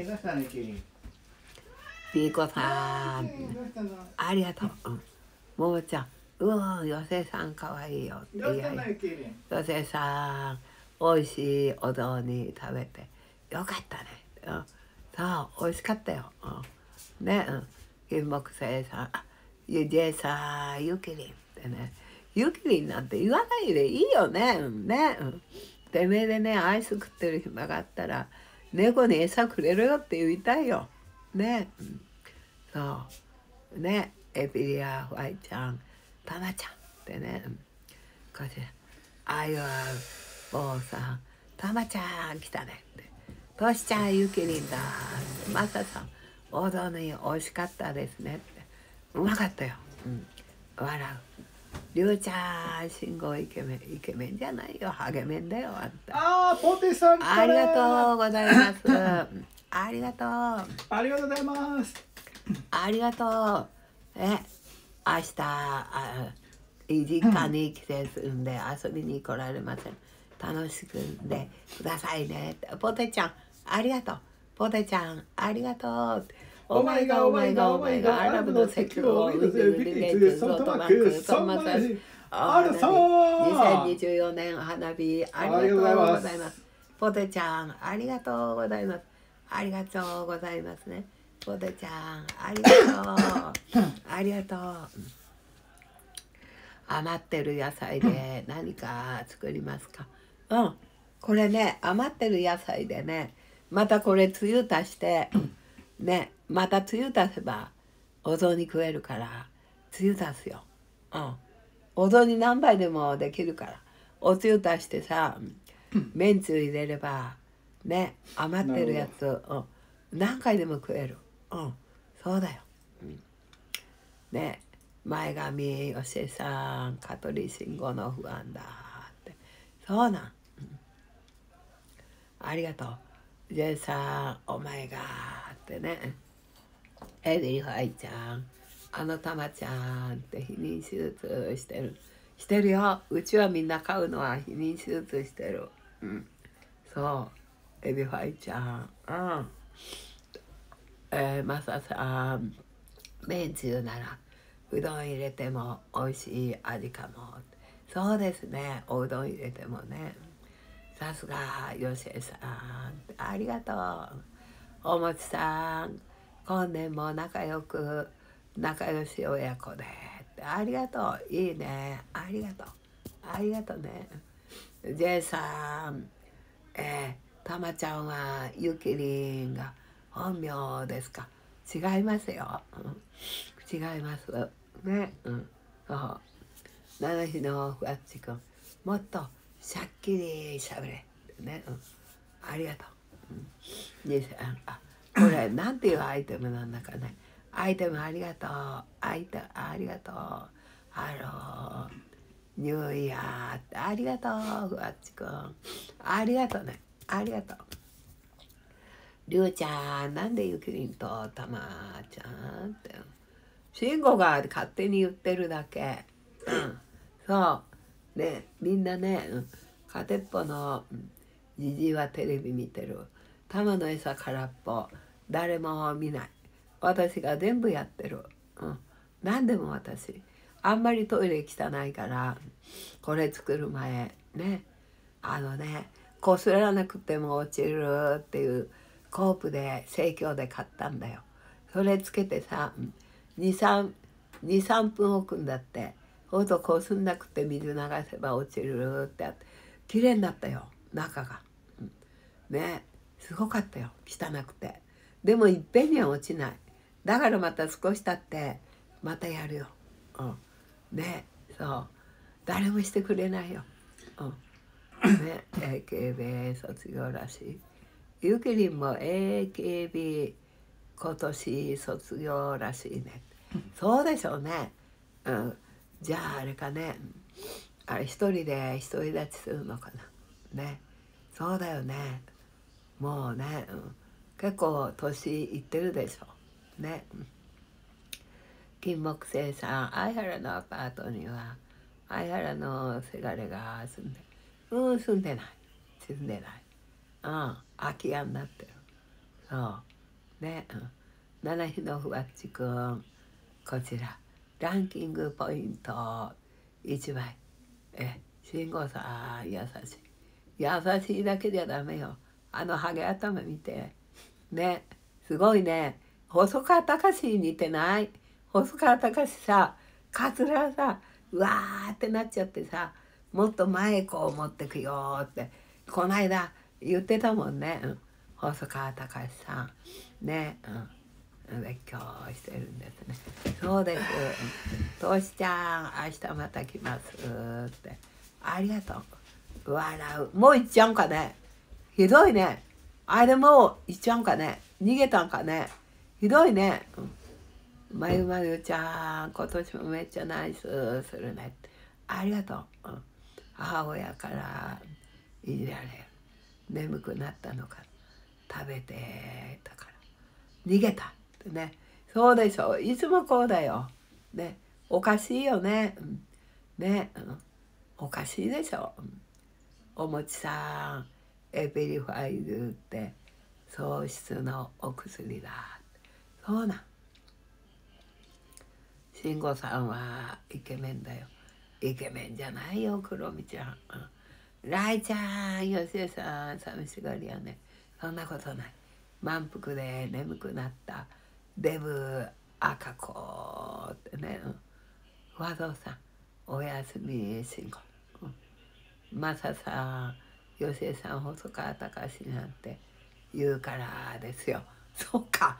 ピーコさん、ありがとう。ももちゃん、よせさんかわいいよ。いやいやよせさん、おいしいお雑煮食べてよかったね。そう、おいしかったよ。ね、金木犀さん、ゆじえさん、ゆきりんってね。ゆきりんなんて言わないでいいよね。ね、てめえでね、アイス食ってる暇があったら、猫に餌くれるよって言いたいよ。ね、そうねエピリアフワイちゃんタナちゃんってねこちらあゆあ坊さんタマちゃん来たねってトシちゃんゆきりんだマサさんお雑煮美味しかったですねってうまかったよ、笑うりゅうちゃん信号イケメンイケメンじゃないよハゲメンだよあんたポテさんありがとうございますありがとうありがとうございますありがとう。明日実家に帰省するんで遊びに来られません。楽しくんでくださいね。ポテちゃんありがとう。ポテちゃんありがとう。お前がアラブの石油を生んでるリレーソフトバンクソンマサス2024年花火ありがとうございます。ポテちゃんありがとうございます。ありがとうございますね。ポテちゃんありがとうありがとう余ってる野菜で何か作りますかこれね余ってる野菜でねまたこれつゆ足してねまたつゆ足せばお雑煮食えるからつゆ足すよお雑煮何杯でもできるからおつゆ足してさめんつゆ入れればね余ってるやつ何回でも食えるそうだよ、ね前髪よせさん香取慎吾の不安だってそうなん、 ありがとう。ジェイさん、お前がってね。エリーファイちゃん、たまちゃんって避妊手術してるよ。うちはみんな飼うのは避妊手術してる。うん。そう。エビファイちゃん。マサさん、めんつゆならうどん入れても美味しい味かも。そうですね。おうどん入れてもね。さすがよしえさん、ありがとう。おもちさん、今年も仲良し親子で、ありがとう。いいね。ありがとうね。ジェイさん、たまちゃんはゆきりんが本名ですか？違いますよ。違いますね。そう。七日のふわっちくん、もっとしゃっきりしゃべれね。ありがとう。これなんていうアイテムなんだかね。アイテムありがとう。ありがとう。ニューイヤーありがとう。ふわっちくん、ありがとうね。ありがとう。りゅうちゃん、なんでゆきりんとたまちゃんって。慎吾が勝手に言ってるだけ。そうね、みんなね、片っぽのじじいはテレビ見てる。玉の餌空っぽ、誰も見ない。私が全部やってる。何でも私。あんまりトイレ汚いから、これ作る前ね、こすらなくても落ちるっていうコープで生協で買ったんだよ。それつけてさ、23分置くんだって。ほんとこすんなくて水流せば落ちるってあって、綺麗になったよ、中が。ね、すごかったよ、汚くて。でもいっぺんには落ちない。だからまた少し経ってまたやるよ。ね、そう。誰もしてくれないよ。ね、AKB 卒業らしい。ゆきりんも AKB 今年卒業らしいね。そうでしょうね。じゃああれかね。一人で独り立ちするのかな。ね。そうだよね。もうね、結構年いってるでしょ。ね。金木犀さん、相原のアパートには相原のせがれが住んで住んでない。空き家になってる。そうね。七日のふわっちくん、こちらランキングポイント1枚。慎吾さん優しいだけじゃダメよ。ハゲ頭見てね。すごいね。細川たかしに似てない？細川たかしさ、カツラさ、うわーってなっちゃってさ、もっと前こう持ってくよってこの間言ってたもんね。細川たかしさんね。勉強してるんですね。そうです。としちゃん、明日また来ますって。ありがとう。笑う。もう行っちゃうんかね。ひどいね。あれもう行っちゃうんかね。逃げたんかね。ひどいね。まゆちゃん、今年もめっちゃナイスするね。ありがとう。母親からいじられる。眠くなったのか。食べてたから逃げたってね。そうでしょ。いつもこうだよ。ね。おかしいよね。ね。おかしいでしょ。おもちさん、エペリファイルって喪失のお薬だ。そうなん。慎吾さんはイケメンだよ。イケメンじゃないよ、クロミちゃん。ライちゃん、よしえさん、寂しがりやね。そんなことない。満腹で眠くなったデブ赤子ってね。和道さん、おやすみ慎吾。マサさん、よしえさん、細川たかしなんて言うからですよ。そうか。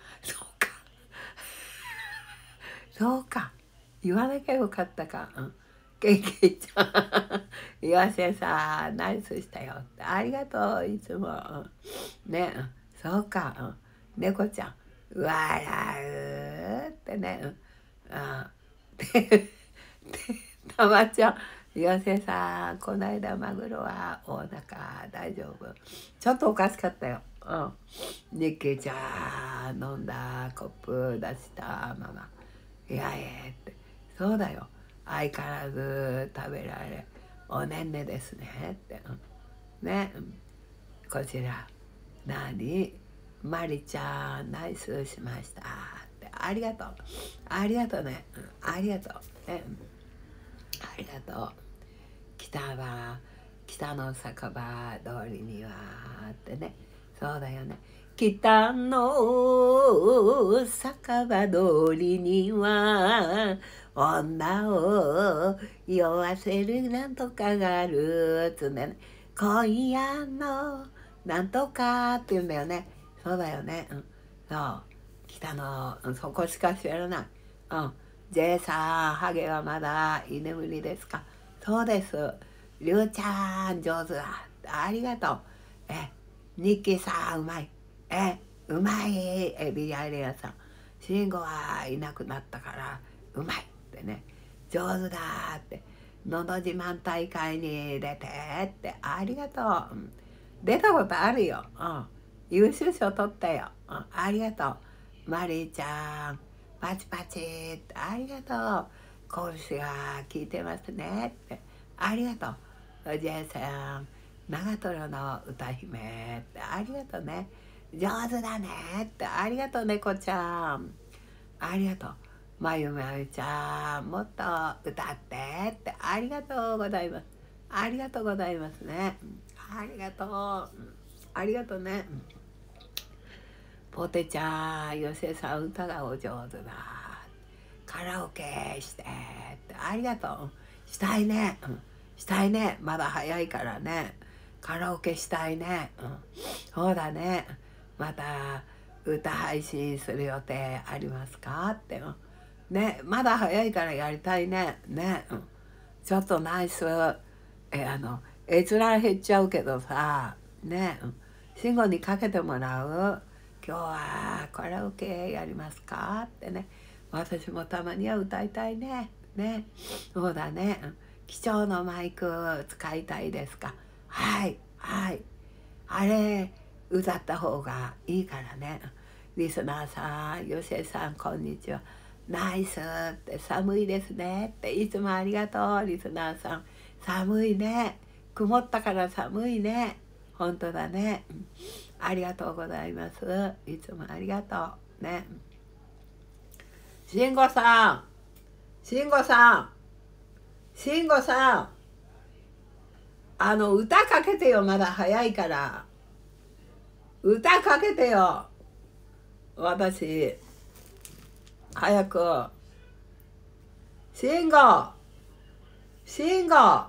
言わなきゃよかったか。ケイケイちゃん、よしえさん、ナイスしたよ。ありがとう、いつも。ね、そうか。猫ちゃん、笑うってね。で、たまちゃん、 よせさん、この間マグロはお腹大丈夫？ちょっとおかしかったよ。ニッキーちゃん飲んだコップ出したまま「いやって、そうだよ、相変わらず食べられおねんねですね」って、ね、こちら何マリちゃんナイスしましたって、ありがとうありがとうね、ありがとうね、ありがとう。北の酒場通りにはってね、そうだよね。北の酒場通りには女を酔わせるなんとかがあるつね、今夜のなんとかって言うんだよね。そうだよね。そう北のそこしか知らない。J さん、ハゲはまだ居眠りですか？そうです。りゅうちゃん上手だ。ありがとう。ニッキーさんうまい。うまい。ビリアリアさん。慎吾はいなくなったからうまいってね。上手だって。のど自慢大会に出てってありがとう。出たことあるよ。優秀賞取ったよ。ありがとう。マリーちゃん。パチパチってありがとう。講師が聞いてますねってありがとう。おじいさん、長瀞の歌姫ってありがとうね。上手だねってありがとうねこちゃん。ありがとう。まゆまゆちゃん、もっと歌ってってありがとうございます。ありがとうございますね。ありがとう。ありがとうね。ポテちゃん、よせさん歌がお上手だ。カラオケしてってありがとう。したいね。したいね。まだ早いからね。カラオケしたいね。そうだね。また歌配信する予定ありますかって。ね、まだ早いからやりたいね。ね。ちょっとナイス。閲覧減っちゃうけどさ。ね。慎吾にかけてもらう。今日はカラオケやりますかってね。私もたまには歌いたいね。ね。そうだね。貴重なマイク使いたいですか？はい。はい。あれ、歌った方がいいからね。リスナーさん、よしさん、こんにちは。ナイスって、寒いですねって、いつもありがとう、リスナーさん。寒いね。曇ったから寒いね。本当だね。ありがとうございます。いつもありがとう。ね。慎吾さん、慎吾さん、慎吾さん、歌かけてよ、まだ早いから。歌かけてよ。私、早く。慎吾、慎吾、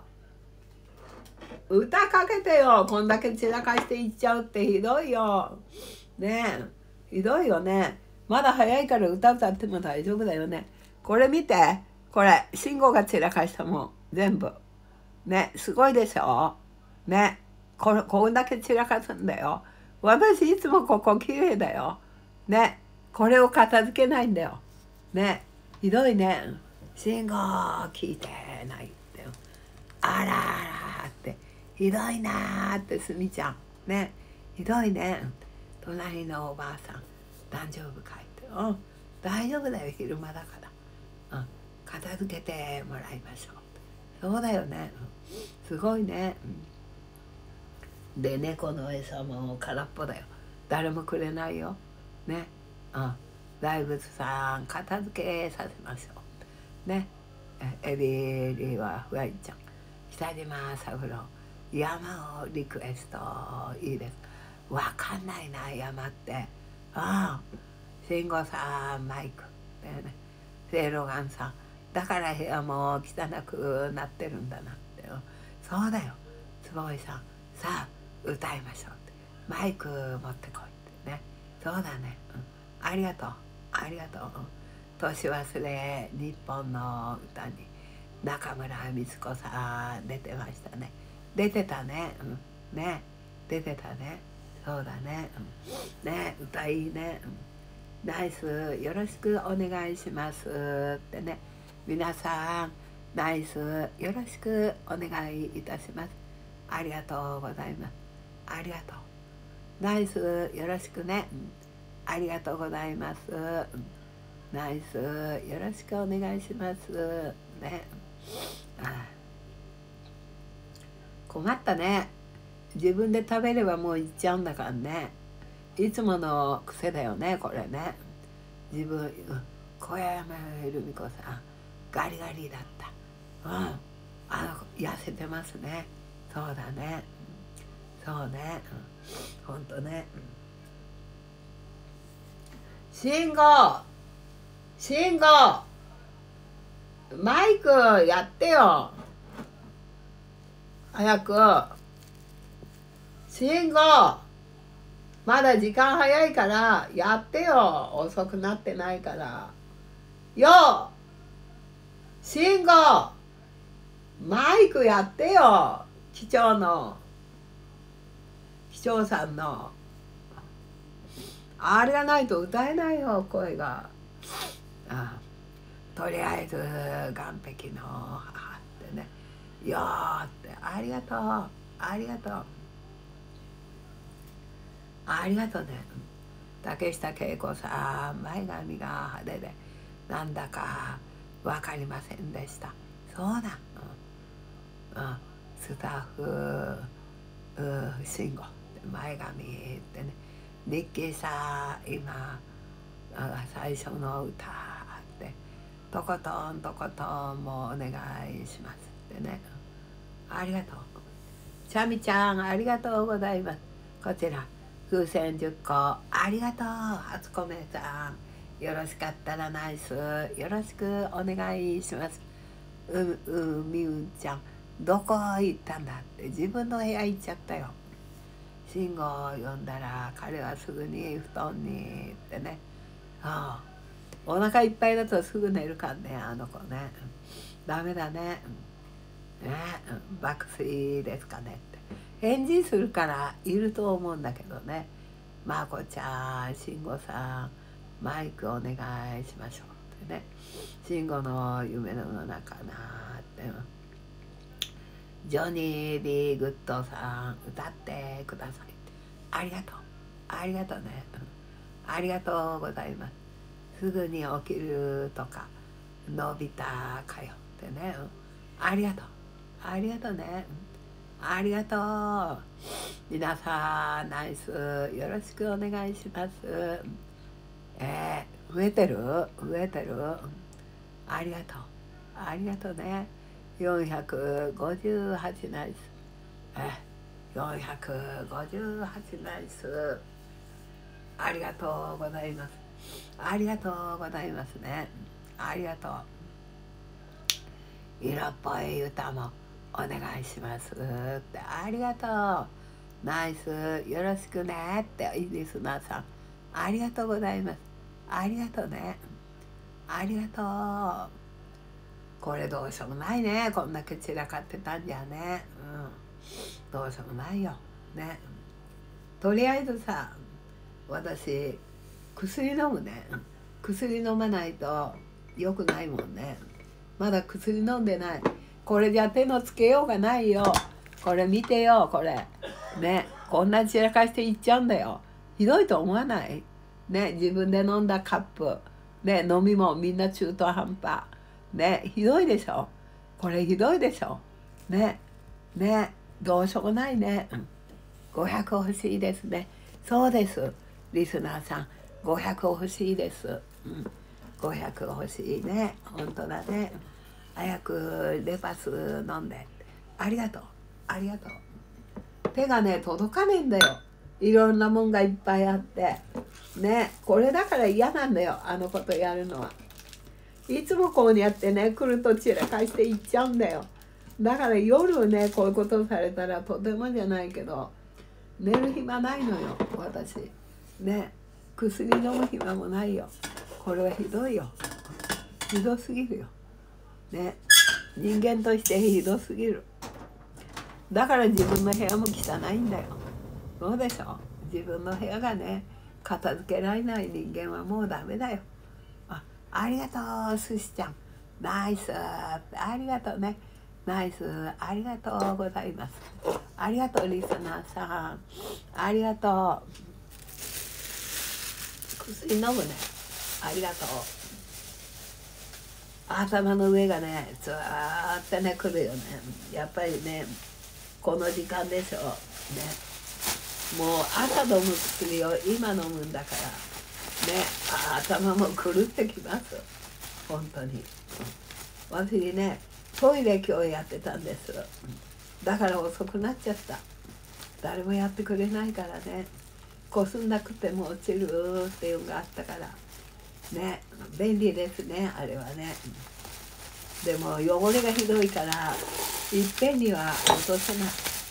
歌かけてよ。こんだけ散らかしていっちゃうってひどいよ。ねえ、ひどいよね。まだ早いから歌っても大丈夫だよね。これ見て。これ、慎吾が散らかしたもん。全部。ね、すごいでしょ。ね、こんだけ散らかすんだよ。私いつもここ綺麗だよ。ね、これを片付けないんだよ。ね、ひどいね。慎吾聞いてないって。あらあらって。ひどいなーってすみちゃん。ね、ひどいね。隣のおばあさん、大丈夫かいって。大丈夫だよ、昼間だから。片付けてもらいましょう。そうだよね。すごいね。で、猫の餌も空っぽだよ。誰もくれないよ。ね。大仏さん、片付けさせましょう。ね。エビリはふわいちゃん。北島三郎、山をリクエストいいです。わかんないな、山って。慎吾さん、マイク。ね。セイロガンさん。だから部屋も汚くなってるんだなって。そうだよ。坪井さん。さあ、歌いましょうって。マイク持ってこいってね。そうだね。ありがとう。ありがとう。年忘れ日本の歌に中村美津子さん出てましたね。出てたね。ね。出てたね。そうだね。ね。歌いいね。ナイス。よろしくお願いしますってね。皆さんナイスよろしくお願いいたします。ありがとうございます。ありがとう。ナイスよろしくね。ありがとうございます。ナイスよろしくお願いしますね。困ったね。自分で食べればもういっちゃうんだからね。いつもの癖だよねこれね。自分小山由美子さんガリガリだった。痩せてますね。そうだね。そうね。ほんとね。慎吾マイクやってよ早く。慎吾まだ時間早いからやってよ。遅くなってないからよ。慎吾マイクやってよ。機長さんのあれがないと歌えないよ声が。とりあえず岸壁の母ってねよーってありがとうありがとうありがとうね。竹下恵子さん前髪が派手でなんだか分かりませんでした。そうだ、スタッフ慎吾前髪ってね日記さ今最初の歌ってとことんもうお願いしますってね。ありがとう。チャミちゃんありがとうございます。こちら風船10個ありがとう。初コメさんよろしかったらナイスよろしくお願いします。みうんちゃんどこ行ったんだって自分の部屋行っちゃったよ。慎吾を呼んだら彼はすぐに布団にってね。お腹いっぱいだとすぐ寝るからねあの子ね。ダメだね。爆睡ですかねって返事するからいると思うんだけどね。まこちゃん慎吾さんマイクお願いしましょうってね。慎吾の夢の中なってジョニー・ビー・グッドさん歌ってください。ありがとうありがとうね。ありがとうございます。すぐに起きるとかのび太かよってね。ありがとうありがとうね。ありがとう。皆さんナイスよろしくお願いします。増えてるありがとうありがとうね。458ナイス458ナイスありがとうございます。ありがとうございますね。ありがとう。色っぽい歌もお願いしますってありがとう。ナイスよろしくねってリスナーさんありがとうございます。ありがとうね。ありがとう。これどうしようもないね。こんだけ散らかってたんじゃね。どうしようもないよね。とりあえずさ私薬飲むね。薬飲まないと良くないもんね。まだ薬飲んでない。これじゃ手のつけようがないよ。これ見てよこれね。こんな散らかしていっちゃうんだよ。ひどいと思わないね。自分で飲んだカップね飲みもみんな中途半端ね。ひどいでしょこれ。ひどいでしょね。どうしようもないね。500欲しいですね。そうですリスナーさん500欲しいです。500欲しいね。本当だね。早くレパス飲んで。ありがとうありがとう。手がね届かねえんだよ。いろんなもんがいっぱいあってね。これだから嫌なんだよあのことやるのは。いつもこうやってね来ると散らかしていっちゃうんだよ。だから夜ねこういうことされたらとてもじゃないけど寝る暇ないのよ私ね。薬飲む暇もないよ。これはひどいよ。ひどすぎるよね。人間としてひどすぎる。だから自分の部屋も汚いんだよ。そうでしょ。自分の部屋がね片付けられない人間はもうダメだよ。ありがとうすしちゃんナイスありがとうね。ナイスありがとうございます。ありがとうリスナーさん。ありがとう。薬飲むね。ありがとう。頭の上がね、ずーってね、くるよね。やっぱりね、この時間でしょ。ね。もう朝飲む薬を今飲むんだから、ね、頭も狂ってきます。本当に。私ね、トイレ今日やってたんです。だから遅くなっちゃった。誰もやってくれないからね。こすんなくても落ちるっていうのがあったからね、便利ですねあれはね。でも汚れがひどいからいっぺんには落とせない、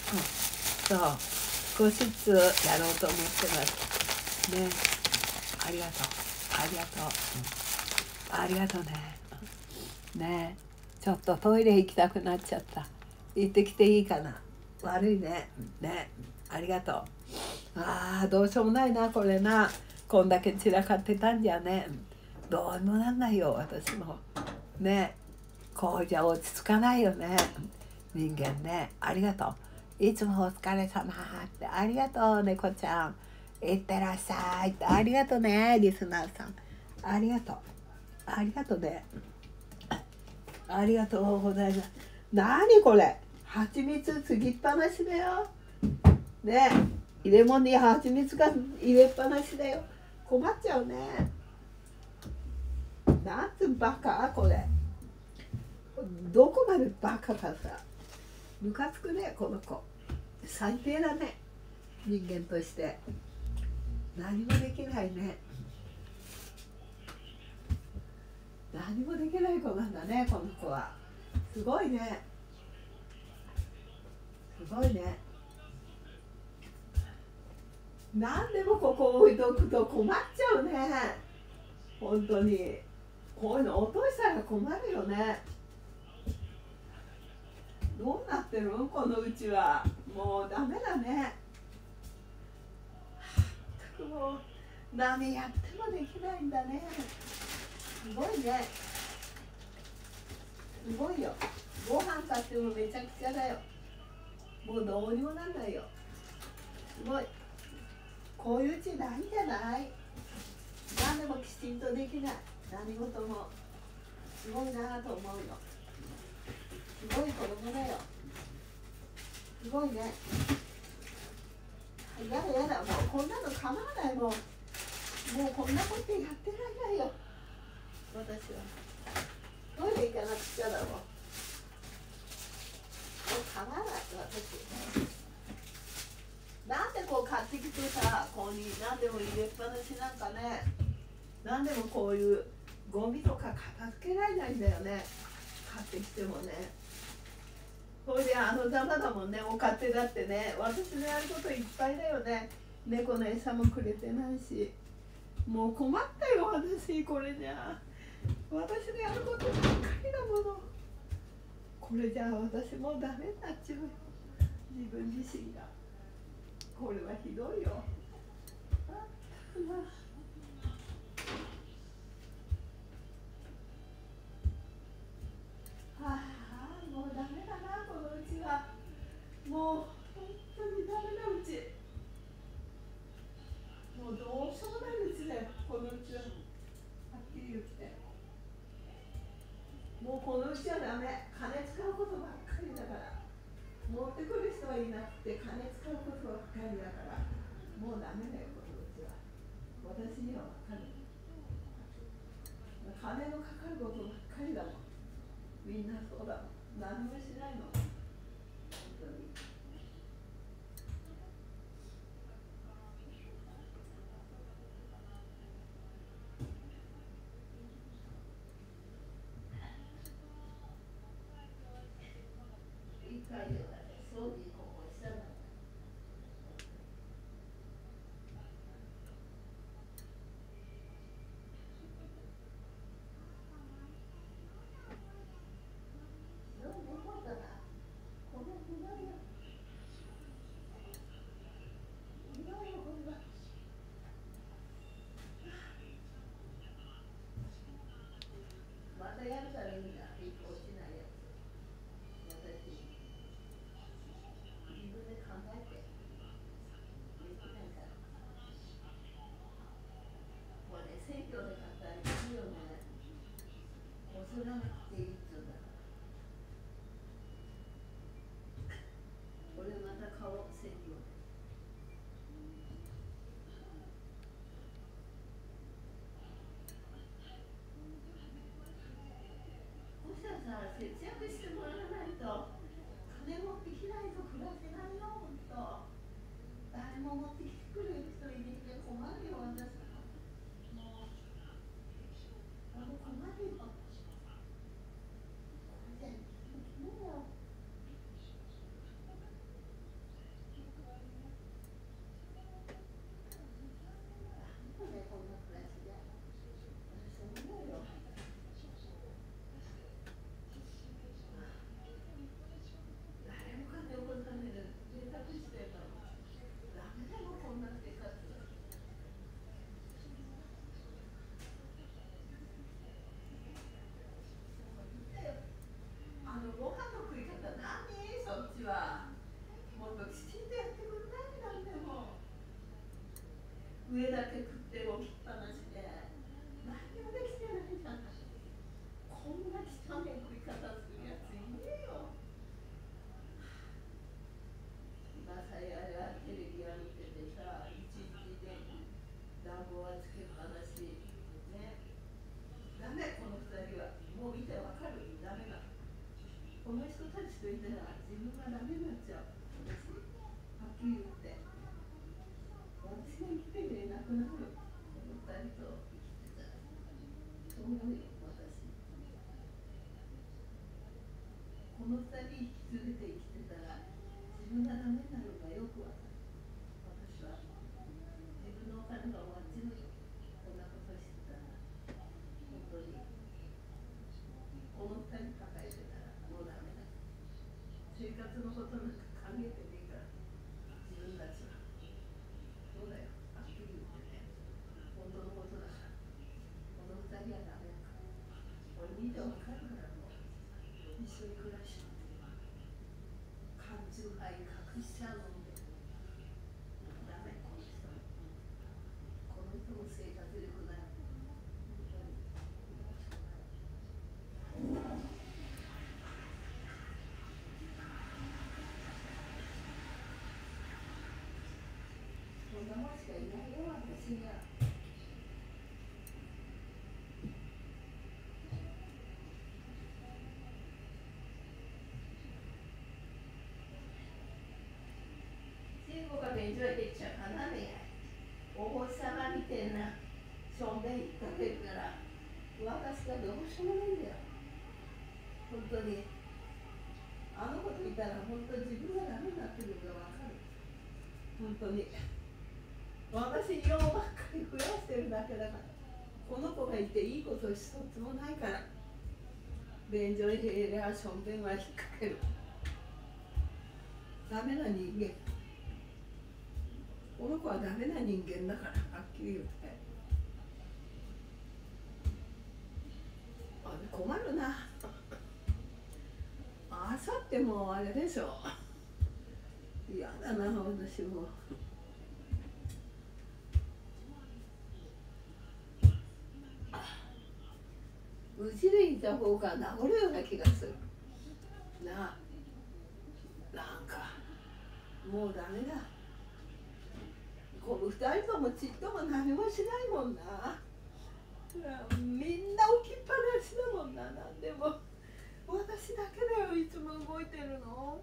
そう少しずつやろうと思ってますね。ありがとうありがとう、ありがとうね。ねちょっとトイレ行きたくなっちゃった。行ってきていいかな。悪いね。ねありがとう。どうしようもないなこれな。こんだけ散らかってたんじゃね、どうにもなんないよ私もね。こうじゃ落ち着かないよね人間ね。ありがとう。いつもお疲れ様ってありがとう猫ちゃん。いってらっしゃいってありがとうねリスナーさん。ありがとうありがとうね。ありがとうございます。なにこれ蜂蜜つぎっぱなしだよね。入れ物に蜂蜜が入れっぱなしだよ。困っちゃうね。なんつうバカこれ。どこまでバカかさ。ムカつくねこの子。最低だね人間として。何もできないね。何もできない子なんだねこの子は。すごいねすごいね。何でもここ置いとくと困っちゃうね本当に。こういうの落としたら困るよね。どうなってるのこのうちは。もうダメだね。全くもう何やってもできないんだね。すごいねすごいよ。ご飯買ってもめちゃくちゃだよ。もうどうにもなんないよ。すごい。こういううちないんじゃない。何でもきちんとできない。何事もすごいなと思うよ。すごい子供だよ。すごいね。やだやだ、もうこんなの構わない。もうこんなことやってられないよ私は。トイレ行かなくちゃだもん。もう構わない私。なんでこう買ってきてさ、ここに何でも入れっぱなしなんかね。何でもこういうゴミとか片付けられないんだよね。買ってきてもね。それでざまだもんね、お勝手だってね。私のやることいっぱいだよね。猫の餌もくれてないし。もう困ったよ私これじゃ。私のやることばっかりだもの。これじゃあ私もうダメになっちゃうよ。自分自身が。これはひどいよ。もうダメだなこのうちは。もう本当にダメなうち。もうどうしようもないうちだよこのうちは。はっきり言って。もうこのうちはダメ。金使うことばっかりだから。持ってくる人はいなくて金使うことばっかりだから。もうダメだよこのうちは。私には分かる。金のかかることばっかりだもん。みんなそうだもん。何もしないの本当に。一回ではね、そうにここしたの。どうもこうだな。これひどいよ。ひどいよこれは。またやるからいいんだ。 らなくていいっつうんだ。これまた顔線量。こうしたらさ、節約してもらわないと金持ってきないと暮らせないよ、ほんと。誰も持ってきてくれる人いなきゃ困るよ、私。もう困るよ。これで決めよ。なんでこんな暮らしで。私思うよ。誰も金を納める贅沢してるの。ダメだよ、こんな生活。ご飯の食い方何そっちは。もっときちんとやってくんないなんでも。上だけ食っておきっぱなしで。何にもできてないじゃない。こんな汚い食い方するやついねえよ。今さやテレビや見ててさ、一日で暖房はつけっぱなし。ね。ダメ、この二人は。もう見てわかる。ダメだ。この人たちといたら自分がダメになっちゃう。私、はっきり言って。私が生きていれなくなる。この二人と生きてたら。そう思うよ、私。この二人引き連れて生きてたら、自分がダメになるのがよくわかる。私は。自分のお金が終わっちゃうよ。こんなことしてたら。本当に。この二人抱えてたら、もうダメだ。生活のことなんか考えてねえから、自分たちは。そうだよ、はっきり言ってね。本当のことだから。この二人はダメだから。俺見てわかるからもう。一緒に暮らして。缶チューハイ隠しちゃうので。ダメ、この人も。この人も生活力ない。そんなもんしかいないよ、私には。中国が便所へできちゃうかなね。お星様みたいなしょんべん引っ掛けるから、私がどうしようもないんだよ。本当に。あの子といたら本当自分がダメになってるのがわかる。本当に。私用ばっかり増やしてるだけだから。この子がいていいこと一つもないから。便所に入れりゃしょんべんは引っ掛ける。ダメな人間。この子はダメな人間だから、はっきり言って。困るな。あさってもあれでしょ。嫌だな、私も。うちでいた方が治るような気がする。なあ。なんか、もうダメだ。この二人ともちっとも何もしないもんな。みんな置きっぱなしだもんな、なんでも。私だけだよ、いつも動いてるの。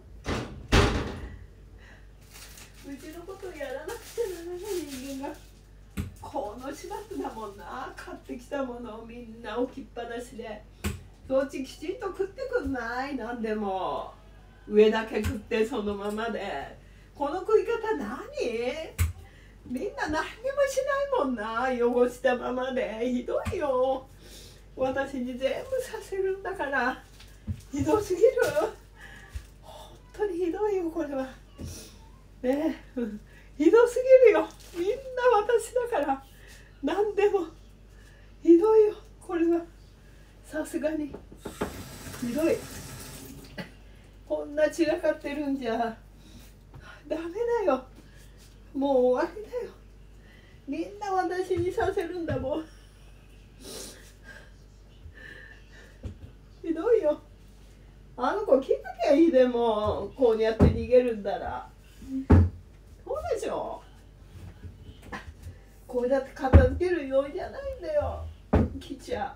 うちのことやらなくちゃならない人間が。この始末だもんな。買ってきたものをみんな置きっぱなしで。そっちきちんと食ってくんない？なんでも。上だけ食ってそのままで。この食い方何？みんな何にもしないもんな。汚したままで。ひどいよ。私に全部させるんだから。ひどすぎる。本当にひどいよ、これは。ねえ、ひどすぎるよ。みんな私だから。何でも。ひどいよ、これは。さすがに。ひどい。こんな散らかってるんじゃダメだよ。もう終わりだよ。みんな私にさせるんだもん。 どいよ。あの子聞いときゃいいでも、こうやって逃げるんだら。そうでしょ。これだって片付ける用意じゃないんだよ、来ちゃ。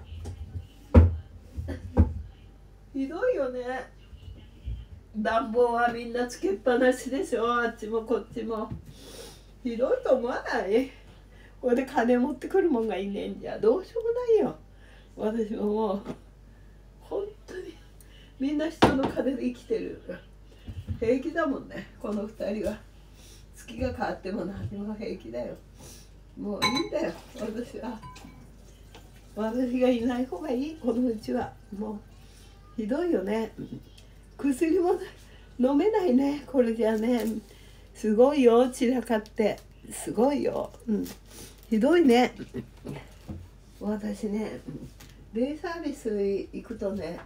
ひどいよね。暖房はみんなつけっぱなしでしょ、あっちもこっちも。ひどいと思わない？これで金持ってくるもんがいねえんじゃどうしようもないよ。私ももう本当にみんな人の金で生きてる。平気だもんね、この2人は。月が変わっても何も平気だよ。もういいんだよ、私は。私がいない方がいい、このうちは。もうひどいよね。薬も飲めないね、これじゃね。すごいよ、散らかってすごいよ、ひどいね。私ね、デイサービス行くとね、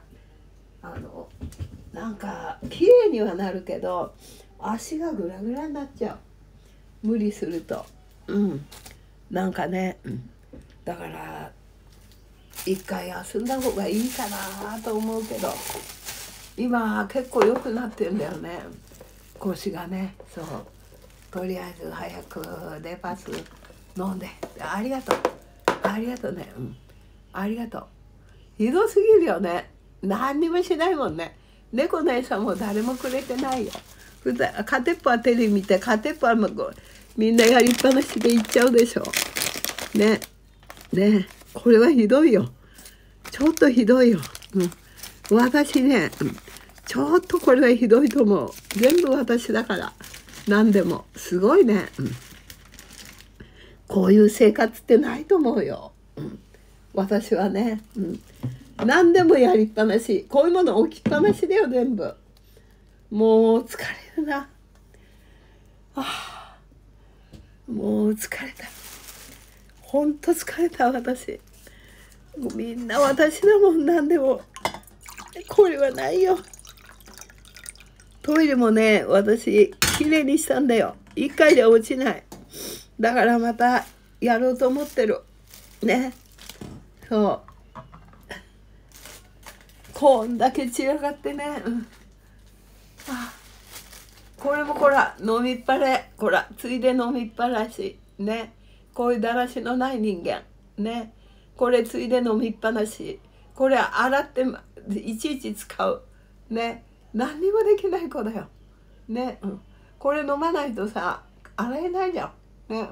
なんか綺麗にはなるけど足がグラグラになっちゃう、無理すると。なんかね、だから一回休んだ方がいいかなと思うけど、今結構良くなってんだよね、腰がね。そう、とりあえず早くデパス飲んで、ありがとうありがとうね、ありがとう。ひどすぎるよね、何にもしないもんね。猫の餌も誰もくれてないよ。片っぽはテレビ見て、片っぽはみんなやりっぱなしで行っちゃうでしょ。ねこれはひどいよ、ちょっとひどいよ。私ね、ちょっとこれはひどいと思う。全部私だから、何でもすごいね。こういう生活ってないと思うよ。私はね、何でもやりっぱなし、こういうもの置きっぱなしだよ全部。もう疲れるな。もう疲れた。ほんと疲れた私。みんな私だもん、何でも。これはないよ。トイレもね、私きれいにしたんだよ。1回で落ちない。だからまたやろうと思ってるね。そう、こんだけ散らかってね、これもこら飲みっぱれ、こらついで飲みっぱらしね。こういうだらしのない人間ね、これついで飲みっぱなし、これ洗っていちいち使うね、何にもできない子だよね。これ飲まないとさ洗えないじゃんね。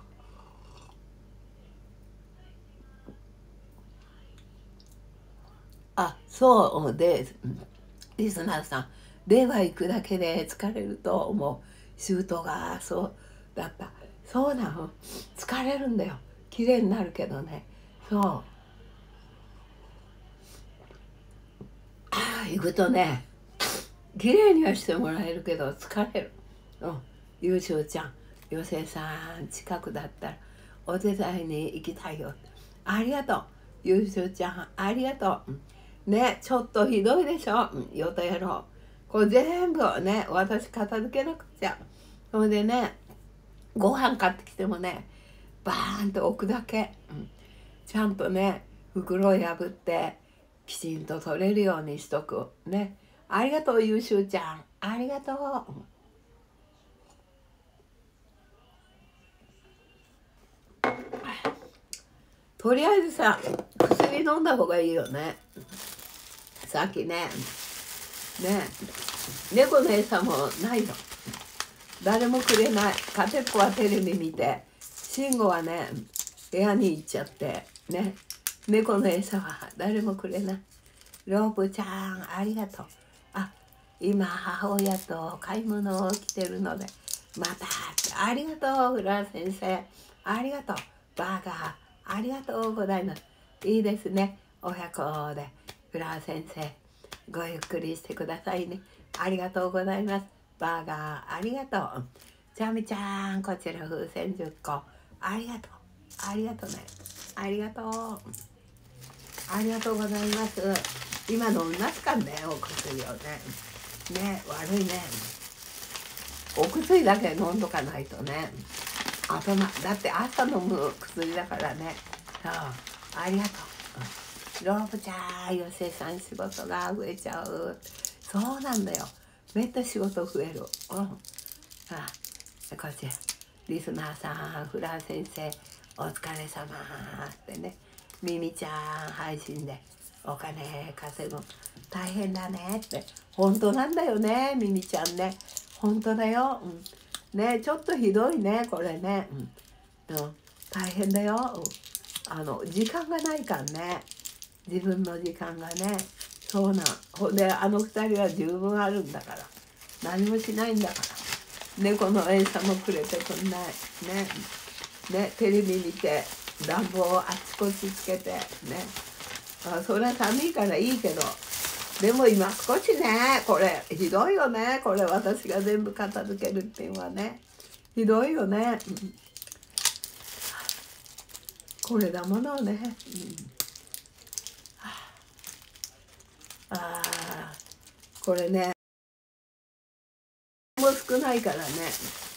そうで、リスナーさん、令和行くだけで疲れるともうシュートがそうだった。そうなの、疲れるんだよ。綺麗になるけどね。そう行くとね、綺麗にはしてもらえるけど疲れる。優秀ちゃん、よせさん近くだったらお手伝いに行きたいよ。ありがとう優秀ちゃん、ありがとう。ね、ちょっとひどいでしょ、よとやろう。これ全部ね、私片付けなくちゃ。それでね、ご飯買ってきてもね、バーンと置くだけ。ちゃんとね、袋を破ってきちんと取れるようにしとくね。ありがとう優秀ちゃん、ありがとう。とりあえずさ、薬飲んだ方がいいよね。さっきね、猫の餌もないの。誰もくれない。片っぽはテレビ見て、慎吾はね、部屋に行っちゃってね。猫の餌は誰もくれない。ロープちゃん、ありがとう。今母親と買い物を来てるので、またありがとうフラン先生、ありがとうバーガー、ありがとうございます。いいですね、親子で。フラン先生、ごゆっくりしてくださいね。ありがとうございます。バーガー、ありがとう。ちゃみちゃん、こちら風船10個、ありがとう。ありがとうね。ありがとう。ありがとうございます。今飲みますかね、お薬をね。悪いね。お薬だけ飲んどかないとね。だって朝飲む薬だからね。ありがとう。 ロープちゃんよせさん仕事が増えちゃう。そうなんだよ、めっちゃ仕事増える。こっちリスナーさん、フラン先生お疲れ様ってね、ミミちゃん配信でお金稼ぐ大変だねって、本当なんだよね、ミミちゃんね、本当だよ、ね、ちょっとひどいねこれね、大変だよ、時間がないからね、自分の時間がね、そうなんほんで2人は十分あるんだから、何もしないんだから、猫の餌もくれてくんないね、テレビ見て暖房をあちこちつけてね、それは寒いからいいけど、でも今少しね、これひどいよね、これ私が全部片付けるっていうのはね、ひどいよね、これだものね、これねもう少ないからね。